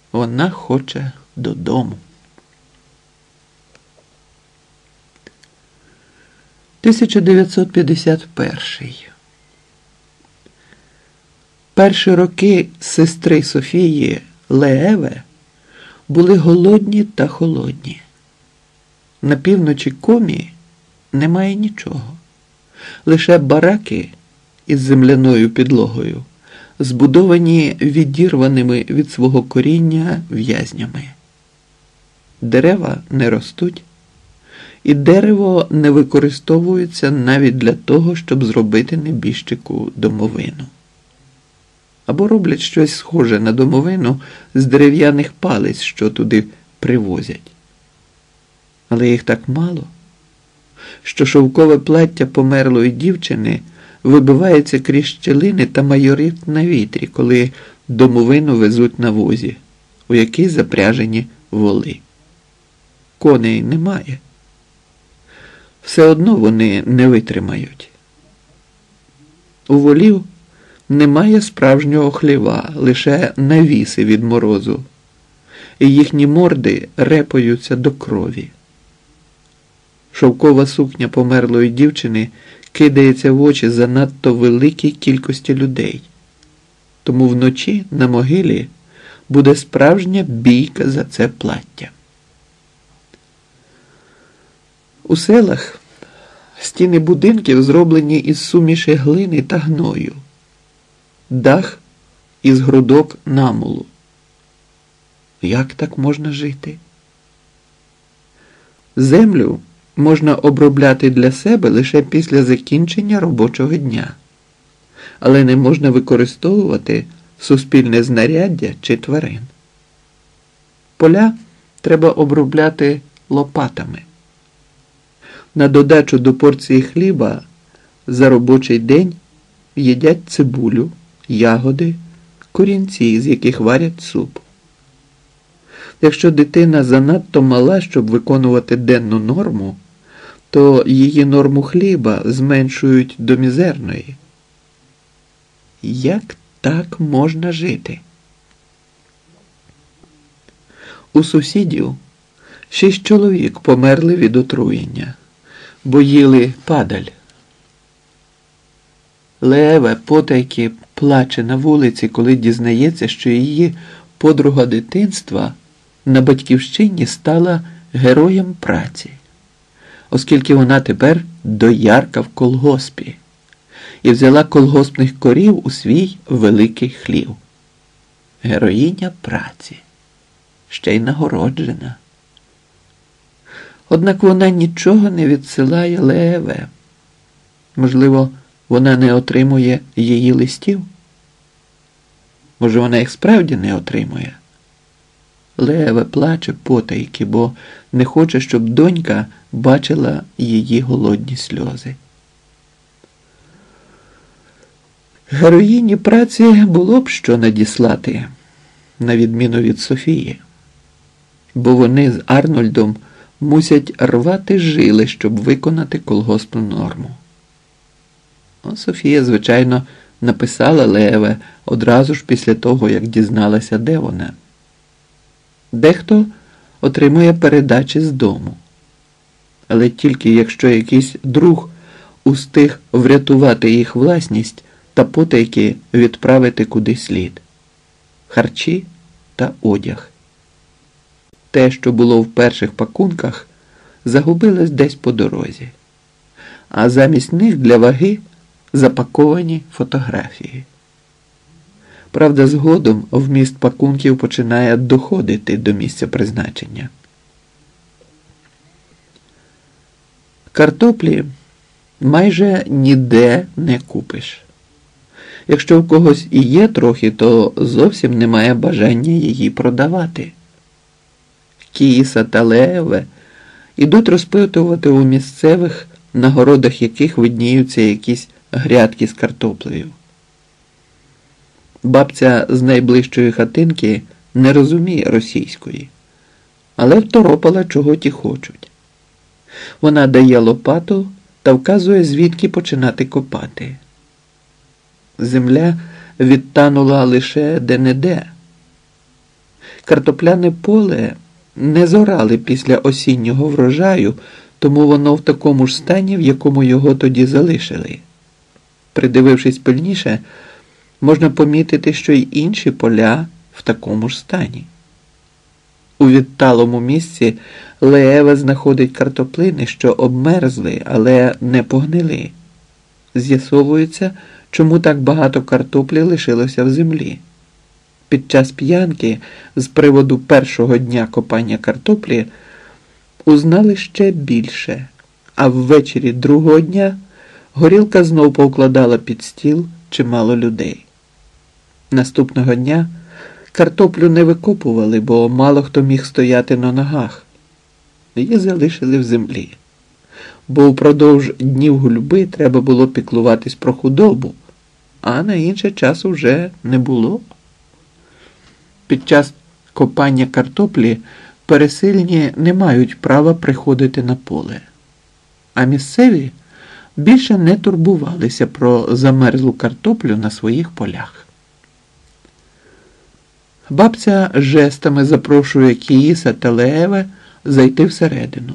Вона хоче додому. тисяча дев'ятсот п'ятдесят перший. Перші роки сестри Софії Лееве були голодні та холодні. На півночі Комі немає нічого. Лише бараки із земляною підлогою, збудовані відірваними від свого коріння в'язнями. Дерева не ростуть, і дерево не використовується навіть для того, щоб зробити небіжчику домовину. Або роблять щось схоже на домовину з дерев'яних палиць, що туди привозять. Але їх так мало, що шовкове плаття померлої дівчини вибивається крізь щілини та майорить на вітрі, коли домовину везуть на возі, у якій запряжені воли. Коней немає. Все одно вони не витримають. У волів немає справжнього хліва, лише навіси від морозу, і їхні морди репаються до крові. Шовкова сукня померлої дівчини кидається в очі занадто великій кількості людей, тому вночі на могилі буде справжня бійка за це плаття. У селах стіни будинків зроблені із суміші глини та гною, дах із грудок намулу. Як так можна жити? Землю можна обробляти для себе лише після закінчення робочого дня, але не можна використовувати суспільне знаряддя чи тварин. Поля треба обробляти лопатами. На додачу до порції хліба за робочий день їдять цибулю, ягоди, корінці, з яких варять суп. Якщо дитина занадто мала, щоб виконувати денну норму, то її норму хліба зменшують до мізерної. Як так можна жити? У сусідів шість чоловік померли від отруєння, бо їли падаль. Лееве потайки плаче на вулиці, коли дізнається, що її подруга дитинства на батьківщині стала героєм праці, оскільки вона тепер доярка в колгоспі і взяла колгоспних корів у свій великий хлів. Героїня праці, ще й нагороджена. Однак вона нічого не відсилає Лееве. Можливо, вона не отримує її листів? Може, вона їх справді не отримує? Лееве плаче потайки, бо не хоче, щоб донька бачила її голодні сльози. Героїні праці було б що надіслати, на відміну від Софії, бо вони з Арнольдом мусять рвати жили, щоб виконати колгоспну норму. О, Софія, звичайно, написала Лееве одразу ж після того, як дізналася, де вона. Дехто отримує передачі з дому. Але тільки якщо якийсь друг устиг врятувати їх власність та потайки відправити куди слід. Харчі та одяг. Те, що було в перших пакунках, загубилось десь по дорозі. А замість них для ваги запаковані фотографії. Правда, згодом вміст пакунків починає доходити до місця призначення. Картоплі майже ніде не купиш. Якщо в когось і є трохи, то зовсім немає бажання її продавати. Кіса та Лееве ідуть розпитувати у місцевих, на городах яких видніються якісь грядки з картоплею. Бабця з найближчої хатинки не розуміє російської, але второпала, чого ті хочуть. Вона дає лопату та вказує, звідки починати копати. Земля відтанула лише де-не-де. Картопляне поле не зорали після осіннього врожаю, тому воно в такому ж стані, в якому його тоді залишили. Придивившись пильніше, можна помітити, що й інші поля в такому ж стані. У відталому місці Леева знаходить картоплини, що обмерзли, але не погнили. З'ясовується, чому так багато картоплі лишилося в землі. Під час п'янки з приводу першого дня копання картоплі узнали ще більше, а ввечері другого дня горілка знов повкладала під стіл чимало людей. Наступного дня картоплю не викопували, бо мало хто міг стояти на ногах. Її залишили в землі, бо впродовж днів гульби треба було піклуватись про худобу, а на інший час уже не було. Під час копання картоплі пересильні не мають права приходити на поле, а місцеві більше не турбувалися про замерзлу картоплю на своїх полях. Бабця жестами запрошує Кіїса та Лееве зайти всередину.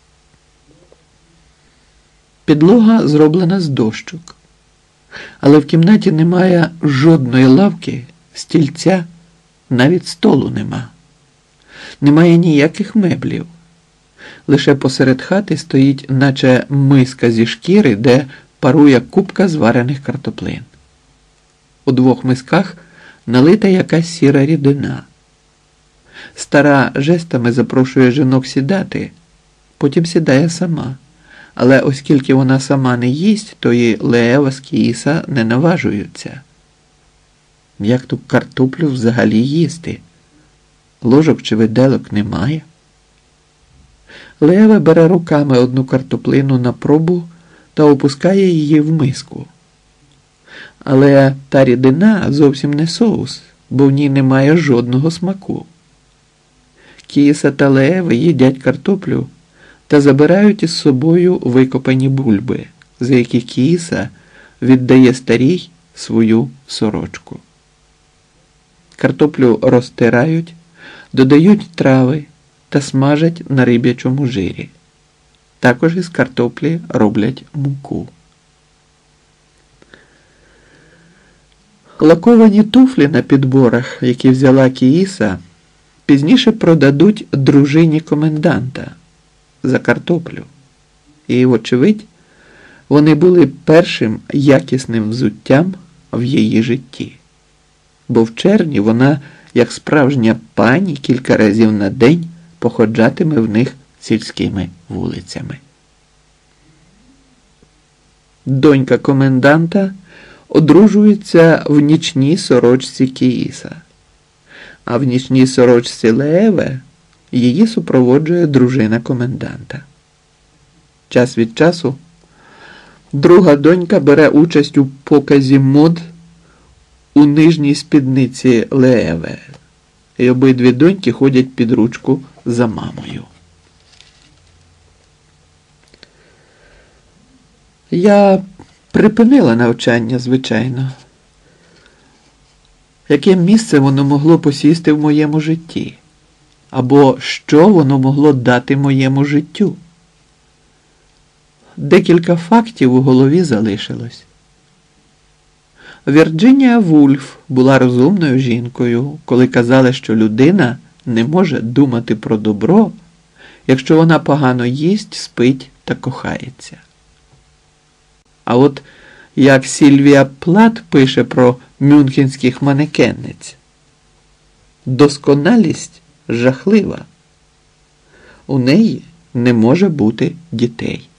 Підлога зроблена з дощок, але в кімнаті немає жодної лавки, стільця, навіть столу нема. Немає ніяких меблів. Лише посеред хати стоїть наче миска зі шкіри, де парує купка зварених картоплин. У двох мисках налита якась сіра рідина. Стара жестами запрошує жінок сідати, потім сідає сама. Але оскільки вона сама не їсть, то і Леева з Кіїса не наважуються. Як ту картоплю взагалі їсти? Ложок чи виделок немає. Леева бере руками одну картоплину на пробу та опускає її в миску. Але та рідина зовсім не соус, бо в ній немає жодного смаку. Кіїса та Леева їдять картоплю та забирають із собою викопані бульби, за які Кіїса віддає старій свою сорочку. Картоплю розтирають, додають трави та смажать на риб'ячому жирі. Також із картоплі роблять муку. Лаковані туфлі на підборах, які взяла Кіїса, пізніше продадуть дружині коменданта за картоплю. І, вочевидь, вони були першим якісним взуттям в її житті. Бо в червні вона, як справжня пані, кілька разів на день походжатиме в них сільськими вулицями. Донька коменданта одружується в нічній сорочці Кіїса, а в нічній сорочці Лееве її супроводжує дружина коменданта. Час від часу друга донька бере участь у показі мод у нижній спідниці Лееве, і обидві доньки ходять під ручку за мамою. Я припинила навчання, звичайно. Яке місце воно могло посісти в моєму житті? Або що воно могло дати моєму життю? Декілька фактів у голові залишилось. Вірджинія Вульф була розумною жінкою, коли казала, що людина не може думати про добро, якщо вона погано їсть, спить та кохається. А от як Сільвія Плат пише про мюнхенських манекенниць: досконалість жахлива. У неї не може бути дітей.